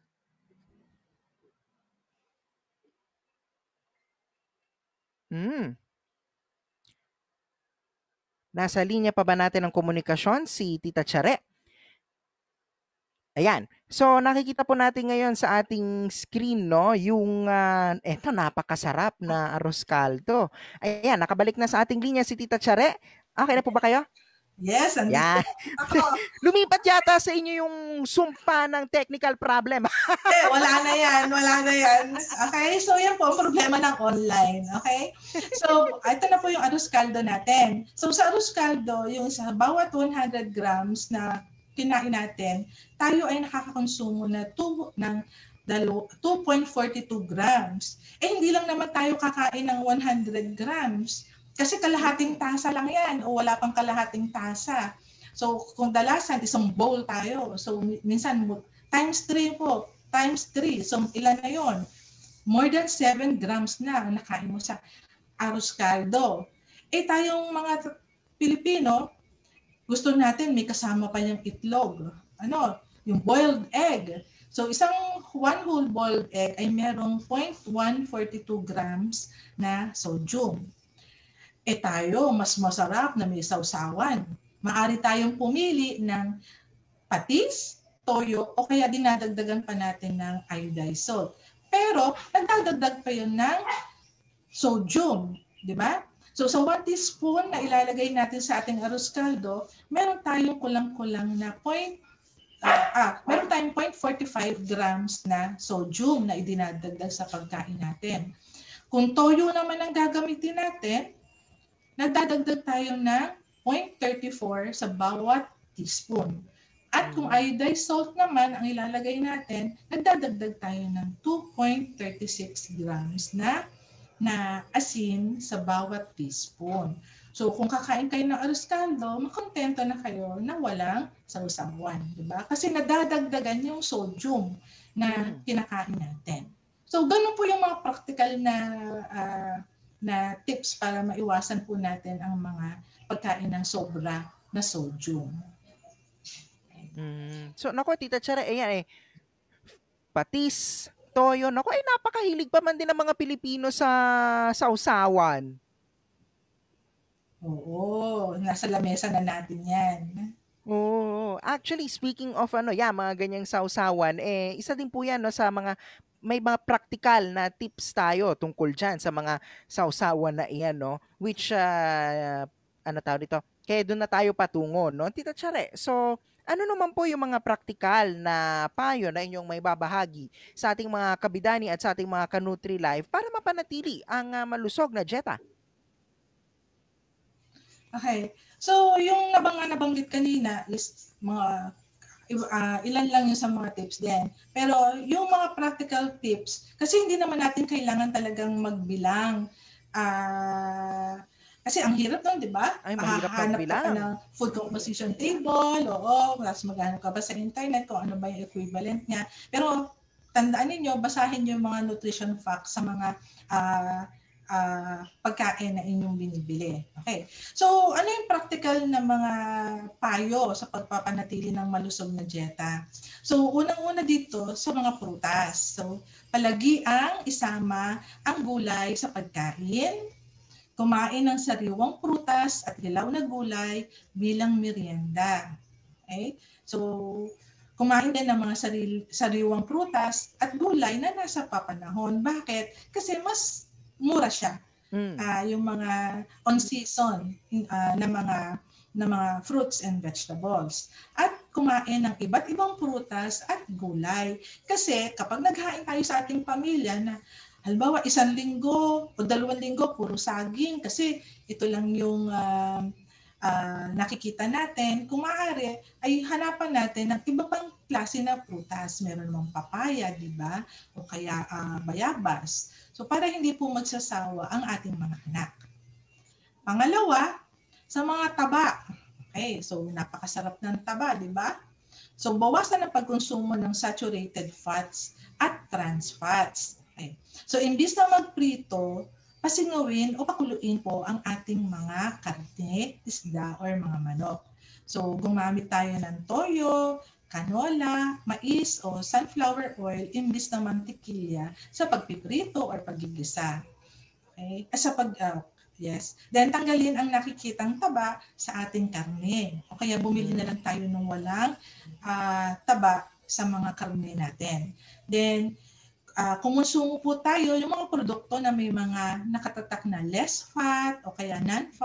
Hmm. Nasa linya pa ba natin ang komunikasyon si Tita Chare? Ayan. So, nakikita po natin ngayon sa ating screen, no, yung, uh, eto, napakasarap na arroz caldo. Ayan, nakabalik na sa ating linya si Tita Chare. Okay na po ba kayo? Yes, andito Yan. ako. Lumipat yata sa inyo yung sumpa ng technical problem. Eh, wala na yan, wala na yan. Okay, so yan po ang problema ng online. Okay? So, ito na po yung arroz caldo natin. So, sa arroz caldo, yung sa bawat one hundred grams na kinain natin, tayo ay nakakakonsumo na two, ng two point four two grams. Eh, hindi lang naman tayo kakain ng one hundred grams. Kasi kalahating tasa lang yan o wala pang kalahating tasa. So, kung dalasan, isang bowl tayo. So, minsan, times three po. Times three. So, ilan na yon? More than seven grams na ang nakain mo sa arroz caldo. Eh, tayong mga Pilipino, gusto natin may kasama pa yung itlog. Ano? Yung boiled egg. So, isang one whole boiled egg ay merong zero point one four two grams na sodium. Eh tayo, mas masarap na may sausawan. Maari tayong pumili ng patis, toyo, o kaya dinadagdagan pa natin ng iodized salt. Pero, nagdadagdag pa yun ng sodium, di ba? So, sa one teaspoon na ilalagay natin sa ating arroz caldo, meron tayong kulang-kulang na point, uh, ah, meron tayong zero point four five grams na sodium na idinadagdag sa pagkain natin. Kung toyo naman ang gagamitin natin, nagdadagdag tayo ng zero point three four sa bawat teaspoon. At kung iodized salt naman ang ilalagay natin, nagdadagdag tayo ng two point three six grams na na asin sa bawat teaspoon. So kung kakain kayo ng arroz caldo, makontento na kayo na walang sausawan, di ba? Kasi nadadagdagan yung sodium na kinakain natin. So ganun po yung mga practical na uh, na tips para maiwasan po natin ang mga pagkain ng sobra na sodium. Mm. So, naku, Tita Chara, ayan eh, patis, toyo, naku, ay napakahilig pa man din ng mga Pilipino sa sausawan. Oo, nasa lamesa na natin yan. Oo. Actually, speaking of ano, yeah, mga ganyang sausawan, eh, isa din po yan no, sa mga may mga practical na tips tayo tungkol dyan sa mga sausawan na iyan, no? Which, uh, ano tawag dito? Kaya doon na tayo patungo, no? Tita Chare, so, ano naman po yung mga practical na payo na inyong may babahagi sa ating mga kabidani at sa ating mga Kanutri Live para mapanatili ang uh, malusog na dieta? Okay. So, yung nabang nabanggit kanina is mga Uh, ilan lang yung sa mga tips din. Pero yung mga practical tips, kasi hindi naman natin kailangan talagang magbilang. Uh, kasi ang hirap nun, di ba? Ay, mahirap Hahanap magbilang. ka ng food composition table, oo, tapos maghanap ka ba sa internet kung ano ba yung equivalent niya. Pero tandaan ninyo, basahin yung mga nutrition facts sa mga uh, uh, pagkain na inyong binibili. Okay. So, ano yung practical na mga payo sa pagpapanatili ng malusog na dieta? So, unang-una dito sa mga prutas. So, palagi ang isama ang gulay sa pagkain, kumain ng sariwang prutas at hilaw na gulay bilang merienda. Okay? So, kumain din ng mga sarili, sariwang prutas at gulay na nasa papanahon. Bakit? Kasi mas mura siya. Mm. Uh, yung mga on-season uh, na mga na mga fruits and vegetables. At kumain ng iba't ibang prutas at gulay. Kasi kapag naghain tayo sa ating pamilya na halimbawa isang linggo o dalawang linggo puro saging kasi ito lang yung uh, uh, nakikita natin, kung maaari ay hanapan natin ng iba pang klase na prutas. Meron namang papaya, di ba? O kaya uh, bayabas. So para hindi po magsasawa ang ating mga anak. Pangalawa, sa mga taba. Okay, so napakasarap ng taba, di ba? So bawasan ang pagkonsumo ng saturated fats at trans fats. Okay. So imbis na magprito, pasingawin o pakuluin po ang ating mga karne, isda, or mga manok. So gumamit tayo ng toyo, canola, mais o sunflower oil imbis na mantikilya sa pagpiprito or paggigisa. Okay? Sa pag uh, yes. Then tanggalin ang nakikitang taba sa ating karne. O kaya bumili na lang tayo ng walang uh, taba sa mga karne natin. Then uh, kumonsumo po tayo yung mga produkto na may mga nakatatak na less fat o kaya non-fat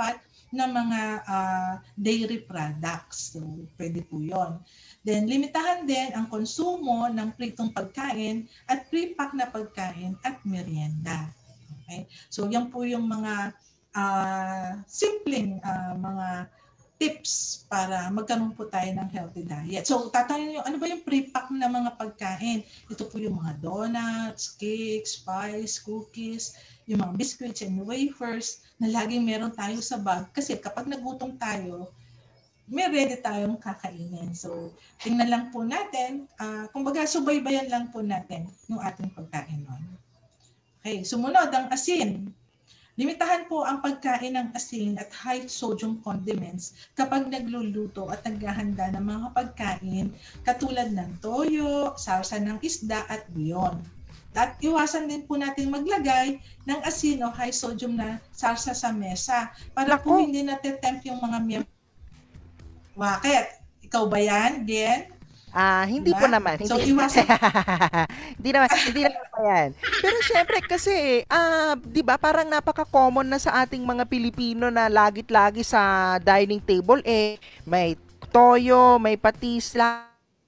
ng mga uh, dairy products. So, pwede po yun. Then, limitahan din ang konsumo ng pritong pagkain at pre-pack na pagkain at merienda. Okay? So, yan po yung mga uh, simpleng uh, mga tips para magkaroon po tayo ng healthy diet. So, tatanungin nyo, ano ba yung pre-pack na mga pagkain? Ito po yung mga donuts, cakes, pies, cookies, yung mga biscuits and wafers na laging meron tayo sa bag. Kasi kapag nagutom tayo, may ready tayong kakainin. So, tingnan lang po natin, uh, kumbaga subaybayan lang po natin yung ating pagkain nun. Okay, sumunod ang asin. Limitahan po ang pagkain ng asin at high sodium condiments kapag nagluluto at naghahanda ng mga pagkain katulad ng toyo, sarsa ng isda at beyond. At iwasan din po natin maglagay ng asin o high sodium na sarsa sa mesa para Naku. po hindi natetempt yung mga miyembro. Bakit? Ikaw ba yan, Bien? Ah, hindi Diba? po naman. So, Hindi, iwasan. hindi naman, hindi naman pa yan. Pero syempre kasi, ah, 'di ba, parang napaka-common na sa ating mga Pilipino na lagit-lagi sa dining table eh may toyo, may patis lang.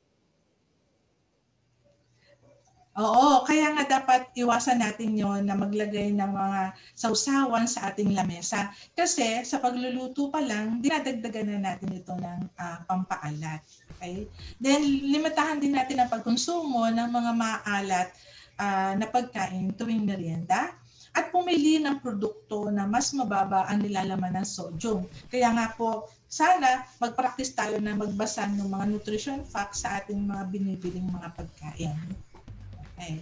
Oo, kaya nga dapat iwasan natin yon na maglagay ng mga sausawan sa ating lamesa. Kasi sa pagluluto pa lang, dinadagdagan na natin ito ng uh, pampaalat. Okay? Then, limitahan din natin ang pagkonsumo ng mga maalat uh, na pagkain tuwing merienda at pumili ng produkto na mas mababa ang nilalaman ng sodium. Kaya nga po, sana mag-practice tayo na magbasa ng mga nutrition facts sa ating mga binibiling mga pagkain. Okay.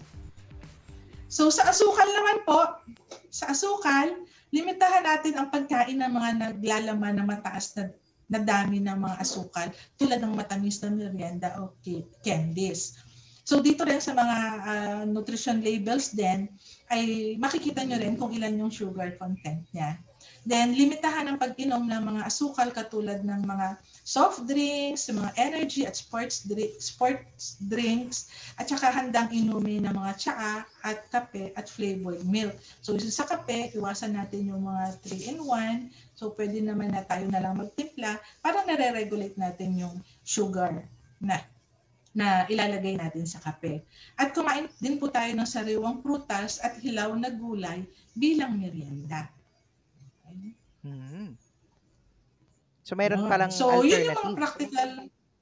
So sa asukal naman po, sa asukal, limitahan natin ang pagkain ng mga naglalaman ng mataas na, na dami ng mga asukal tulad ng matamis na merienda o candies. So dito rin sa mga uh, nutrition labels din ay makikita nyo rin kung ilan yung sugar content niya. Then limitahan ang pag-inom ng mga asukal katulad ng mga soft drinks, mga energy at sports, drink, sports drinks, at saka handang inumin ng mga tsaa at kape at flavored milk. So sa kape, iwasan natin yung mga three in one. So pwede naman na tayo na lang magtimpla para nare-regulate natin yung sugar na na ilalagay natin sa kape. At kumain din po tayo ng sariwang prutas at hilaw na gulay bilang merienda. Okay. Hmm. So mayroon Oh, palang so, yun yung mga alternative. practical.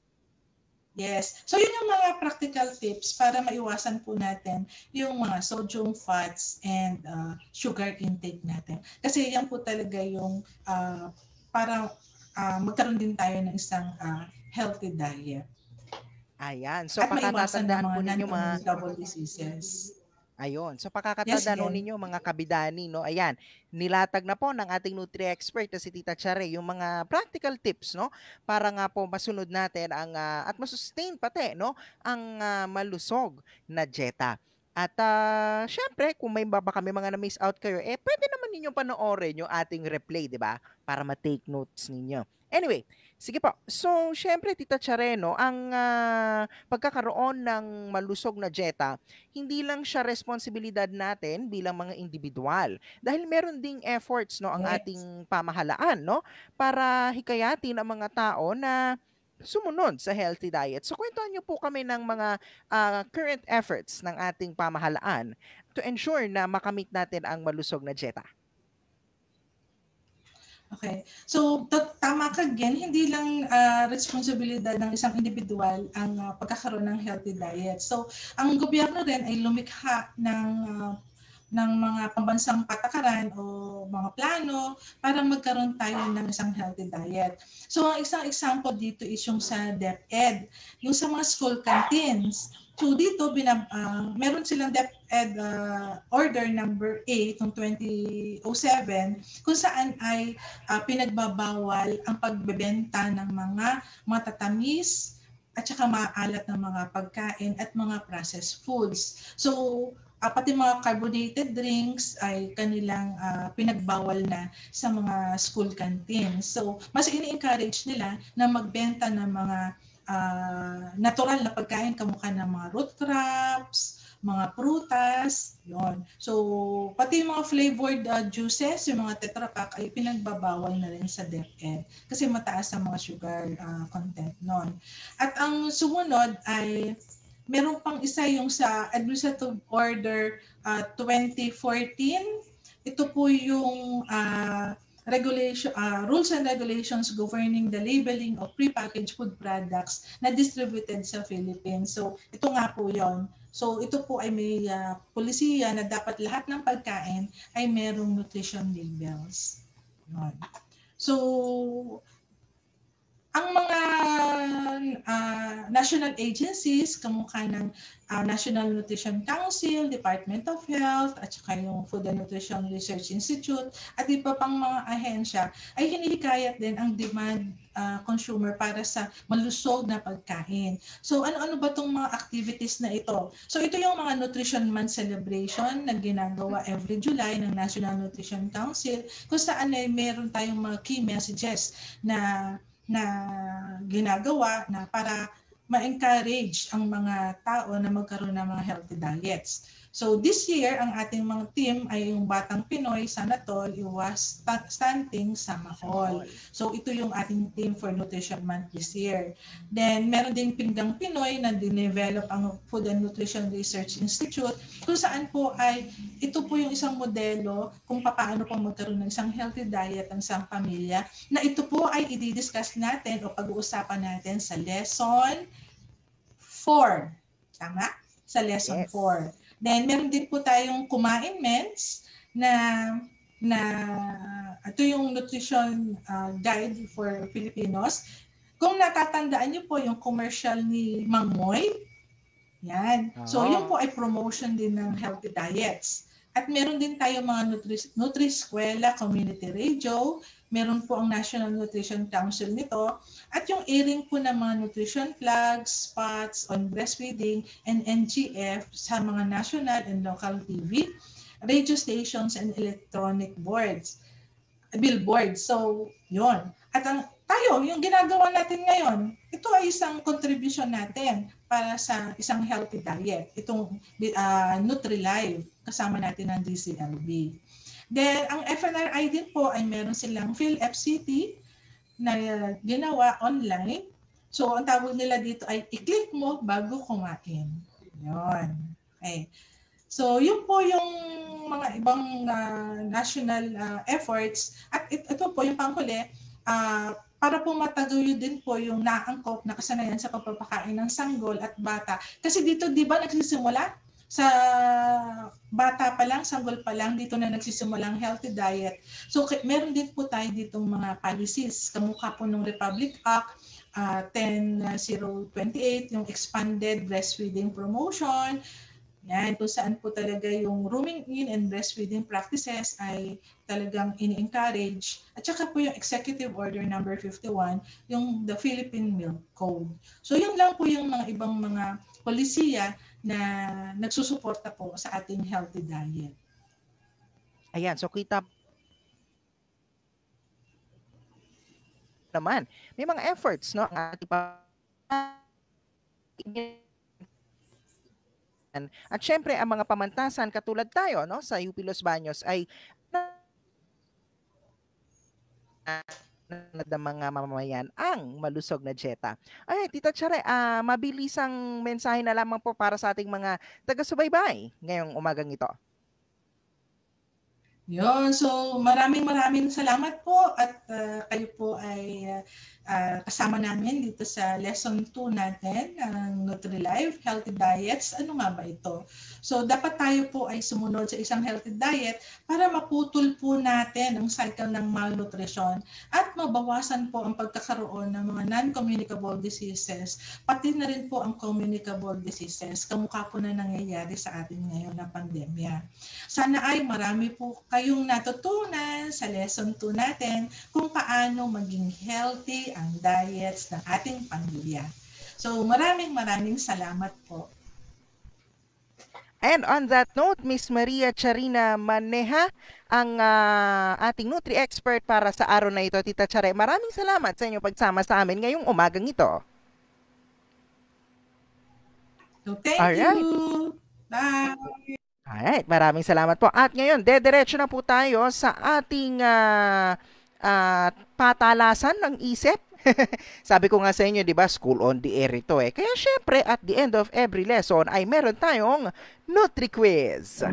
Yes. So, yun yung mga practical tips para maiwasan po natin yung mga sodium, fats, and uh, sugar intake natin. Kasi yan po talaga yung uh, para uh, magkaroon din tayo ng isang uh, healthy diet. Ayan. So At maiwasan pakatatandaan ng po mga ninyo mga non-communicable diseases. Ayun. So Yes, pakakatandaan Jen. ninyo mga kabidani, no? Ayan. Nilatag na po ng ating Nutri-Expert na si Tita Chare yung mga practical tips, no? Para nga po masunod natin ang ah, at masustain pati, no? Ang ah, malusog na dieta. At ah, syempre, kung may baba kami mga na-miss out kayo, eh pwede naman ninyo panoorin yung ating replay, di ba? Para ma-take notes ninyo. Anyway, sige po. So, syempre, Tita Chareno, ang ah, pagkakaroon ng malusog na dieta, hindi lang siya responsibilidad natin bilang mga individual. Dahil meron ding efforts, no, ang Yes. ating pamahalaan, no, para hikayatin ang mga tao na sumunod sa healthy diet. So, kwentuhan niyo po kami ng mga ah, current efforts ng ating pamahalaan to ensure na makamit natin ang malusog na dieta. Okay. So, t- tama ka, Gen. Hindi lang ah, responsibilidad ng isang individual ang ah, pagkakaroon ng healthy diet. So, ang gobyerno rin ay lumikha ng ah, ng mga pambansang patakaran o mga plano para magkaroon tayo ng isang healthy diet. So, ang isang example dito is yung sa DepEd, yung sa mga school canteens. So dito, binab, uh, meron silang DepEd uh, Order number eight noong twenty oh seven kung saan ay uh, pinagbabawal ang pagbebenta ng mga matatamis at saka maalat na mga pagkain at mga processed foods. So uh, pati mga carbonated drinks ay kanilang uh, pinagbawal na sa mga school canteens. So mas ini-encourage nila na magbenta ng mga Uh, natural na pagkain kamukha ng mga root crops, mga prutas, yon. So, pati yung mga flavored uh, juices, yung mga Tetra Pak ay pinagbabawal na rin sa DepEd kasi mataas ang mga sugar uh, content nun. At ang sumunod ay meron pang isa yung sa Administrative Order uh, twenty fourteen. Ito po yung uh, regulation, uh, rules and regulations governing the labeling of prepackaged food products na distributed sa Philippines. So, ito nga po yon. So, ito po ay may uh, polisiya na dapat lahat ng pagkain ay merong nutrition labels. Yun. So, ang mga uh, national agencies, kamukha ng uh, National Nutrition Council, Department of Health, at saka yung Food and Nutrition Research Institute, at iba pang mga ahensya, ay hinihikayat din ang demand uh, consumer para sa malusog na pagkain. So ano-ano ba itong mga activities na ito? So ito yung mga Nutrition Month celebration na ginagawa every July ng National Nutrition Council, kung saan ay meron tayong mga key messages na na ginagawa na para ma-encourage ang mga tao na magkaroon ng mga healthy diets. So this year, ang ating mga team ay yung Batang Pinoy, Sanatol, Iwas, Stunting, Samahol. So ito yung ating team for Nutrition Month this year. Then meron ding Pinggang Pinoy na dinevelop ang Food and Nutrition Research Institute, kung saan po ay ito po yung isang modelo kung paano po magkaroon ng isang healthy diet ng isang pamilya, na ito po ay i-discuss natin o pag-uusapan natin sa lesson four. Tama? Sa lesson Yes. four. Then meron din po tayong Kumain Mens na na ito yung nutrition uh, guide for Filipinos. Kung natatandaan niyo po yung commercial ni Mang Moy, yan. So Ah. yun po ay promotion din ng healthy diets. At meron din tayo mga Nutri- Nutri-Eskwela Community Radio, meron po ang National Nutrition Council nito, at yung airing po ng mga nutrition plugs, spots on breastfeeding and N G F sa mga national and local T V, radio stations and electronic boards, billboards. So, yon. At ang tayo, yung ginagawa natin ngayon, ito ay isang contribution natin para sa isang healthy diet. Itong uh, NutriLive, kasama natin ng D C L B. Then, ang F N R I din po ay meron silang PhilFCT na ginawa online. So, ang tawag nila dito ay i-click mo bago kumain. Yun. Okay. So, yun po yung mga ibang uh, national uh, efforts. At it, ito po yung panghuli, uh, para po mataguyod din po yung naangkop na kasanayan sa pagpapakain ng sanggol at bata. Kasi dito, di ba, nagsisimula? Sa bata pa lang, sanggol pa lang, dito na nagsisimula ang healthy diet. So, meron din po tayo ditong mga policies. Kamukha po ng Republic Act uh, ten thousand twenty-eight, yung Expanded Breastfeeding Promotion. Yan, kung saan po talaga yung rooming in and breastfeeding practices ay talagang ini-encourage. At saka po yung Executive Order number fifty-one, yung the Philippine Milk Code. So yun lang po yung mga ibang mga polisiya na nagsusuporta po sa ating healthy diet. Ayan, so kita naman, may mga efforts, no? Ang ating pa- At syempre, ang mga pamantasan katulad tayo, no, sa U P Los Baños ay ng mga mamamayan ang malusog na dieta. Ay, Tita Chare, ah, mabilisang mensahe na lamang po para sa ating mga taga-subaybay ngayong umagang ito. Yun, so maraming maraming salamat po at uh, kayo po ay uh, kasama namin dito sa lesson two natin ng NutriLive, Healthy Diets. Ano nga ba ito? So dapat tayo po ay sumunod sa isang healthy diet para maputol po natin ang cycle ng malnutrition at mabawasan po ang pagkakaroon ng mga non-communicable diseases, pati na rin po ang communicable diseases, kamukha po na nangyayari sa atin ngayon na pandemya. Sana ay marami po kayong natutunan sa lesson two natin kung paano maging healthy ang diets ng ating pamilya. So maraming maraming salamat po. And on that note, Miss Maria Charina Maneha, ang uh, ating Nutri-Expert para sa araw na ito. Tita Chare, maraming salamat sa inyong pagsama sa amin ngayong umagang ito. So thank Alright. you. Bye! Alright, maraming salamat po. At ngayon, dediretso na po tayo sa ating ah, ah, patalasan ng isip. Sabi ko nga sa inyo, di ba, school on the air ito eh. Kaya syempre, at the end of every lesson ay meron tayong Nutri-Quiz.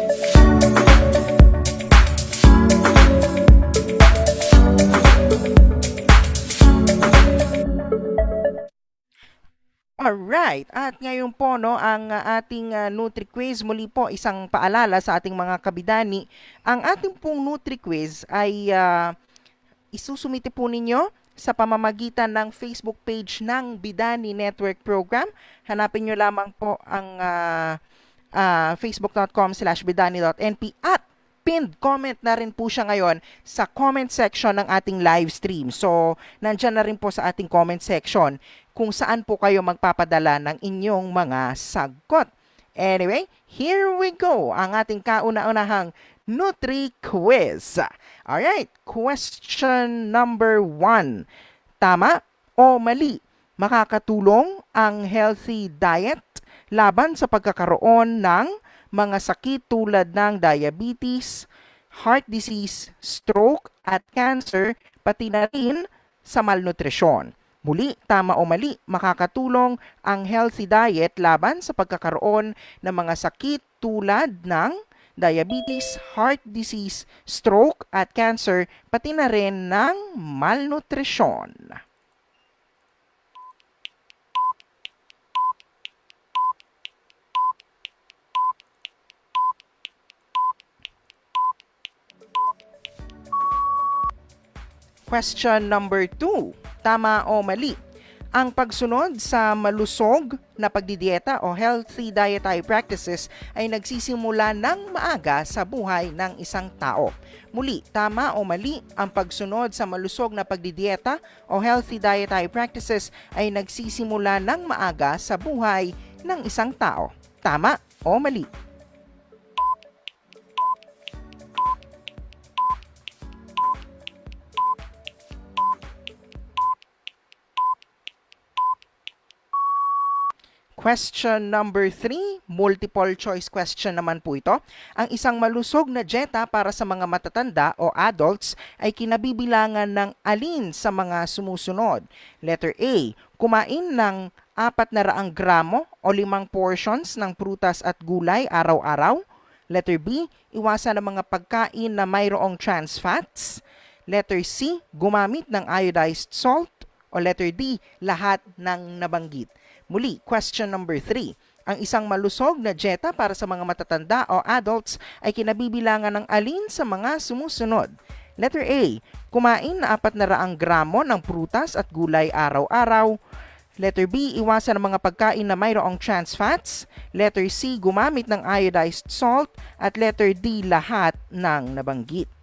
Alright, at ngayon po no, ang uh, ating uh, Nutri-Quiz, muli po isang paalala sa ating mga kabidani. Ang ating pong Nutri-Quiz ay uh, isusumite po ninyo sa pamamagitan ng Facebook page ng Bidani Network Program. Hanapin nyo lamang po ang uh, uh, facebook.com slash bidani.np at pinned comment na rin po siya ngayon sa comment section ng ating live stream. So, nandyan na rin po sa ating comment section kung saan po kayo magpapadala ng inyong mga sagot. Anyway, here we go. Ang ating kauna-unahang Nutri-Quiz. Alright, question number one. Tama o mali? Makakatulong ang healthy diet laban sa pagkakaroon ng mga sakit tulad ng diabetes, heart disease, stroke, at cancer, pati na rin sa malnutrisyon. Muli, tama o mali, makakatulong ang healthy diet laban sa pagkakaroon ng mga sakit tulad ng diabetes, heart disease, stroke, at cancer, pati na rin ng malnutrisyon. Question number two. Tama o mali? Ang pagsunod sa malusog na pagdidieta o healthy dietary practices ay nagsisimula ng maaga sa buhay ng isang tao. Muli, tama o mali? Ang pagsunod sa malusog na pagdidieta o healthy dietary practices ay nagsisimula ng maaga sa buhay ng isang tao. Tama o mali? Question number three, multiple choice question naman po ito. Ang isang malusog na dieta para sa mga matatanda o adults ay kinabibilangan ng alin sa mga sumusunod? Letter A, kumain ng apat na raang gramo o limang portions ng prutas at gulay araw-araw. Letter B, iwasan ang mga pagkain na mayroong trans fats. Letter C, gumamit ng iodized salt. O letter D, lahat ng nabanggit. Muli, question number three. Ang isang malusog na dieta para sa mga matatanda o adults ay kinabibilangan ng alin sa mga sumusunod? Letter A, kumain na apat na raang gramo ng prutas at gulay araw-araw. Letter B, iwasan ang mga pagkain na mayroong trans fats. Letter C, gumamit ng iodized salt. At letter D, lahat ng nabanggit.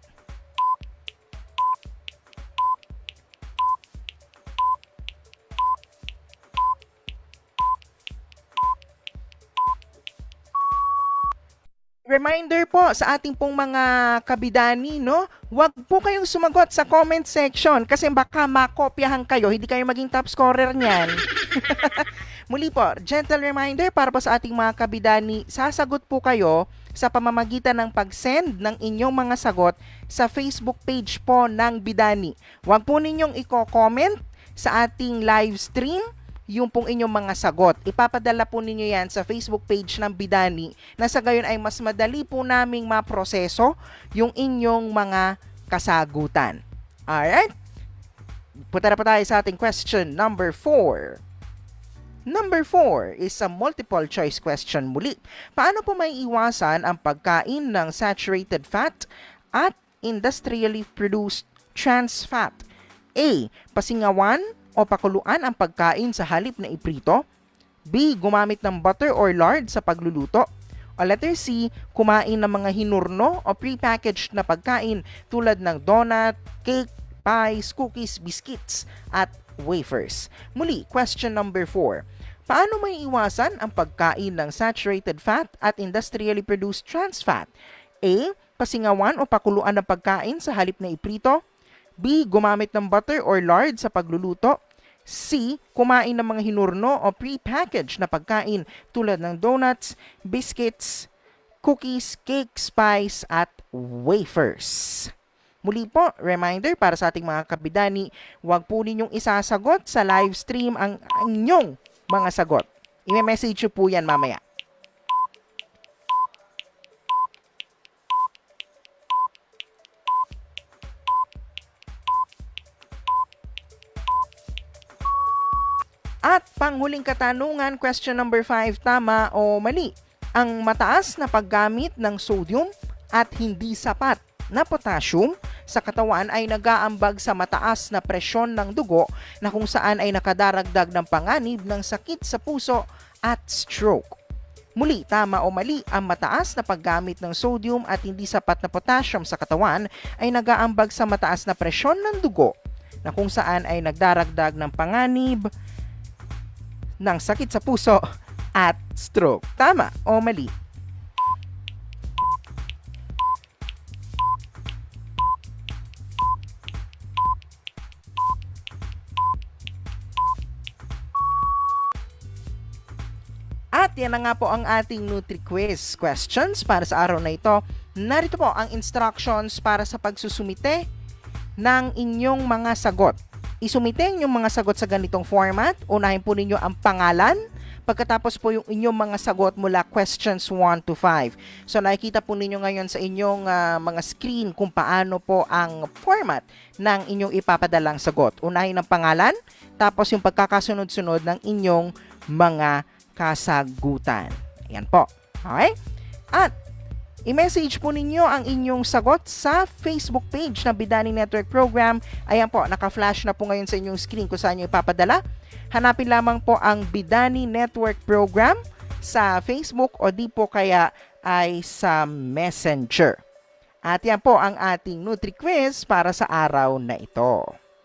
Reminder po sa ating pong mga kabidani, no? Huwag po kayong sumagot sa comment section kasi baka makopyahan kayo, hindi kayo maging top scorer niyan. Muli po, gentle reminder para po sa ating mga kabidani, sasagot po kayo sa pamamagitan ng pag-send ng inyong mga sagot sa Facebook page po ng Bidani. Huwag po ninyong i-comment sa ating live stream yung pong inyong mga sagot. Ipapadala po ninyo yan sa Facebook page ng Bidani na sa gayon ay mas madali po naming maproseso yung inyong mga kasagutan. Alright? Punta na po tayo sa ating question number four. Number four is a multiple choice question muli. Paano po may iwasan ang pagkain ng saturated fat at industrially produced trans fat? A. Pasingawan o pakuluan ang pagkain sa halip na iprito. B. Gumamit ng butter or lard sa pagluluto. O letter C. Kumain ng mga hinurno o prepackaged na pagkain tulad ng donut, cake, pies, cookies, biscuits, at wafers. Muli, question number four. Paano may iwasan ang pagkain ng saturated fat at industrially produced trans fat? A. Pasingawan o pakuluan ng pagkain sa halip na iprito. B. Gumamit ng butter or lard sa pagluluto. C. Kumain ng mga hinurno o pre-packaged na pagkain tulad ng donuts, biscuits, cookies, cake, spice, at wafers. Muli po, reminder para sa ating mga kabidani, huwag po ninyong isasagot sa live stream ang inyong mga sagot. I-message nyo po yan mamaya. At panghuling katanungan, question number five, tama o mali? Ang mataas na paggamit ng sodium at hindi sapat na potassium sa katawan ay nag-aambag sa mataas na presyon ng dugo na kung saan ay nakadaragdag ng panganib ng sakit sa puso at stroke. Muli, tama o mali, ang mataas na paggamit ng sodium at hindi sapat na potassium sa katawan ay nag-aambag sa mataas na presyon ng dugo na kung saan ay nagdaragdag ng panganib ng sakit sa puso at stroke. Tama o mali? At yan na nga po ang ating NutriQuiz questions para sa araw na ito. Narito po ang instructions para sa pagsusumite ng inyong mga sagot. Isumite yung mga sagot sa ganitong format. Unahin po ninyo ang pangalan. Pagkatapos po yung inyong mga sagot mula questions one to five. So nakikita po ninyo ngayon sa inyong uh, mga screen kung paano po ang format ng inyong ipapadalang sagot. Unahin ang pangalan, tapos yung pagkakasunod-sunod ng inyong mga kasagutan. Ayan po. Okay? At i-message po ninyo ang inyong sagot sa Facebook page ng Bidani Network Program. Ayan po, naka-flash na po ngayon sa inyong screen kung saan nyo ipapadala. Hanapin lamang po ang Bidani Network Program sa Facebook o di po kaya ay sa Messenger. At yan po ang ating NutriQuiz para sa araw na ito.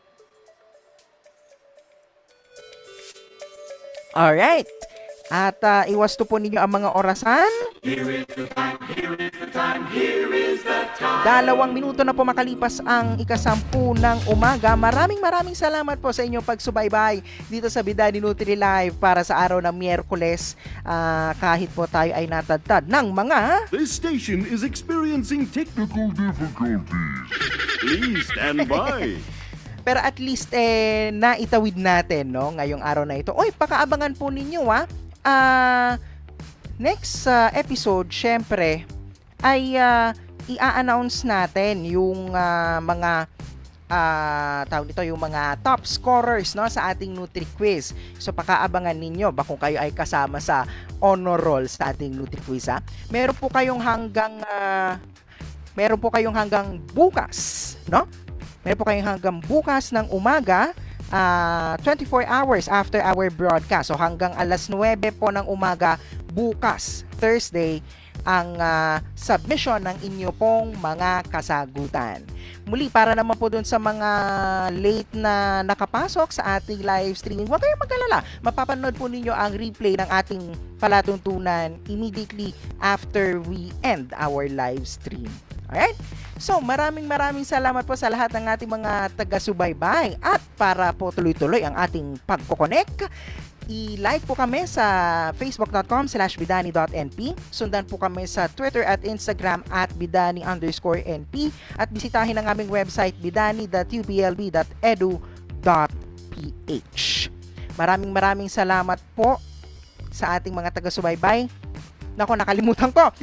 Alright. At uh, iwasto po ninyo ang mga orasan. Here is the time, here is the time, here is the time. Dalawang minuto na po makalipas ang ikasampu ng umaga. Maraming maraming salamat po sa inyong pagsubaybay dito sa Bidani Nutri Live para sa araw ng Miyerkules. Uh, kahit po tayo ay natadtad ng mga... This station is experiencing technical difficulties. Please stand by. Pero at least eh, naitawid natin no, ngayong araw na ito. Oy, pakaabangan po ninyo ha. Uh, next uh, episode, syempre, ay uh, i-announce natin yung uh, mga uh, tawag dito, yung mga top scorers no, sa ating NutriQuiz. So, pakaabangan ninyo ba kung kayo ay kasama sa honor roll sa ating NutriQuiz ha. Meron po kayong hanggang uh, meron po kayong hanggang bukas, no? Meron po kayong hanggang bukas ng umaga. Uh, twenty-four hours after our broadcast. So hanggang alas nuwebe po ng umaga bukas, Thursday, ang uh, submission ng inyo pong mga kasagutan. Muli, para naman po dun sa mga late na nakapasok sa ating live streaming, huwag kayong mag-alala. Mapapanood po ninyo ang replay ng ating palatuntunan immediately after we end our live stream. Alright? So, maraming maraming salamat po sa lahat ng ating mga taga-subaybay. At para po tuloy-tuloy ang ating pagkokonek, i-like po kami sa facebook.com slash bidani.np. Sundan po kami sa Twitter at Instagram at bidani underscore np. At bisitahin ang aming website bidani dot u b l b dot e d u dot p h. Maraming maraming salamat po sa ating mga taga-subaybay. Nako, nakalimutan ko.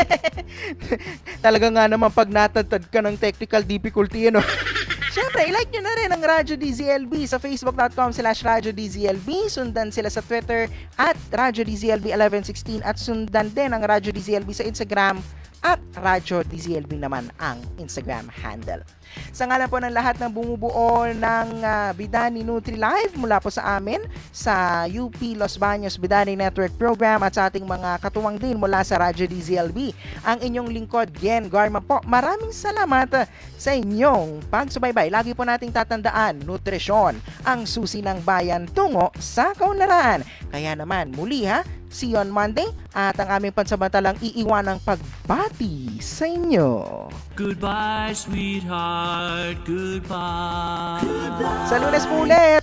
Talaga nga naman pag natantad ka ng technical difficulty, ano. Siyempre, i-like nyo na rin ang Radyo D Z L B sa facebook.com slash Radyo D Z L B. Sundan sila sa Twitter at Radyo D Z L B eleven sixteen at sundan din ang Radyo D Z L B sa Instagram at Radyo D Z L B naman ang Instagram handle. Sa ngalan po ng lahat ng bumubuo ng uh, Bidani Nutri Live mula po sa amin sa U P Los Baños Bidani Network Program at sa ating mga katuwang din mula sa Radyo D Z L B, ang inyong lingkod Gen Garma po. Maraming salamat sa inyong pagsubaybay. Lagi po nating tatandaan, nutrisyon ang susi ng bayan tungo sa kaunlaran. Kaya naman muli ha, see you on Monday at ang aming pansamantalang iiwan ng pagbati sa inyo. Goodbye, sweetheart. Goodbye. Goodbye. Sa Lunes po ulit.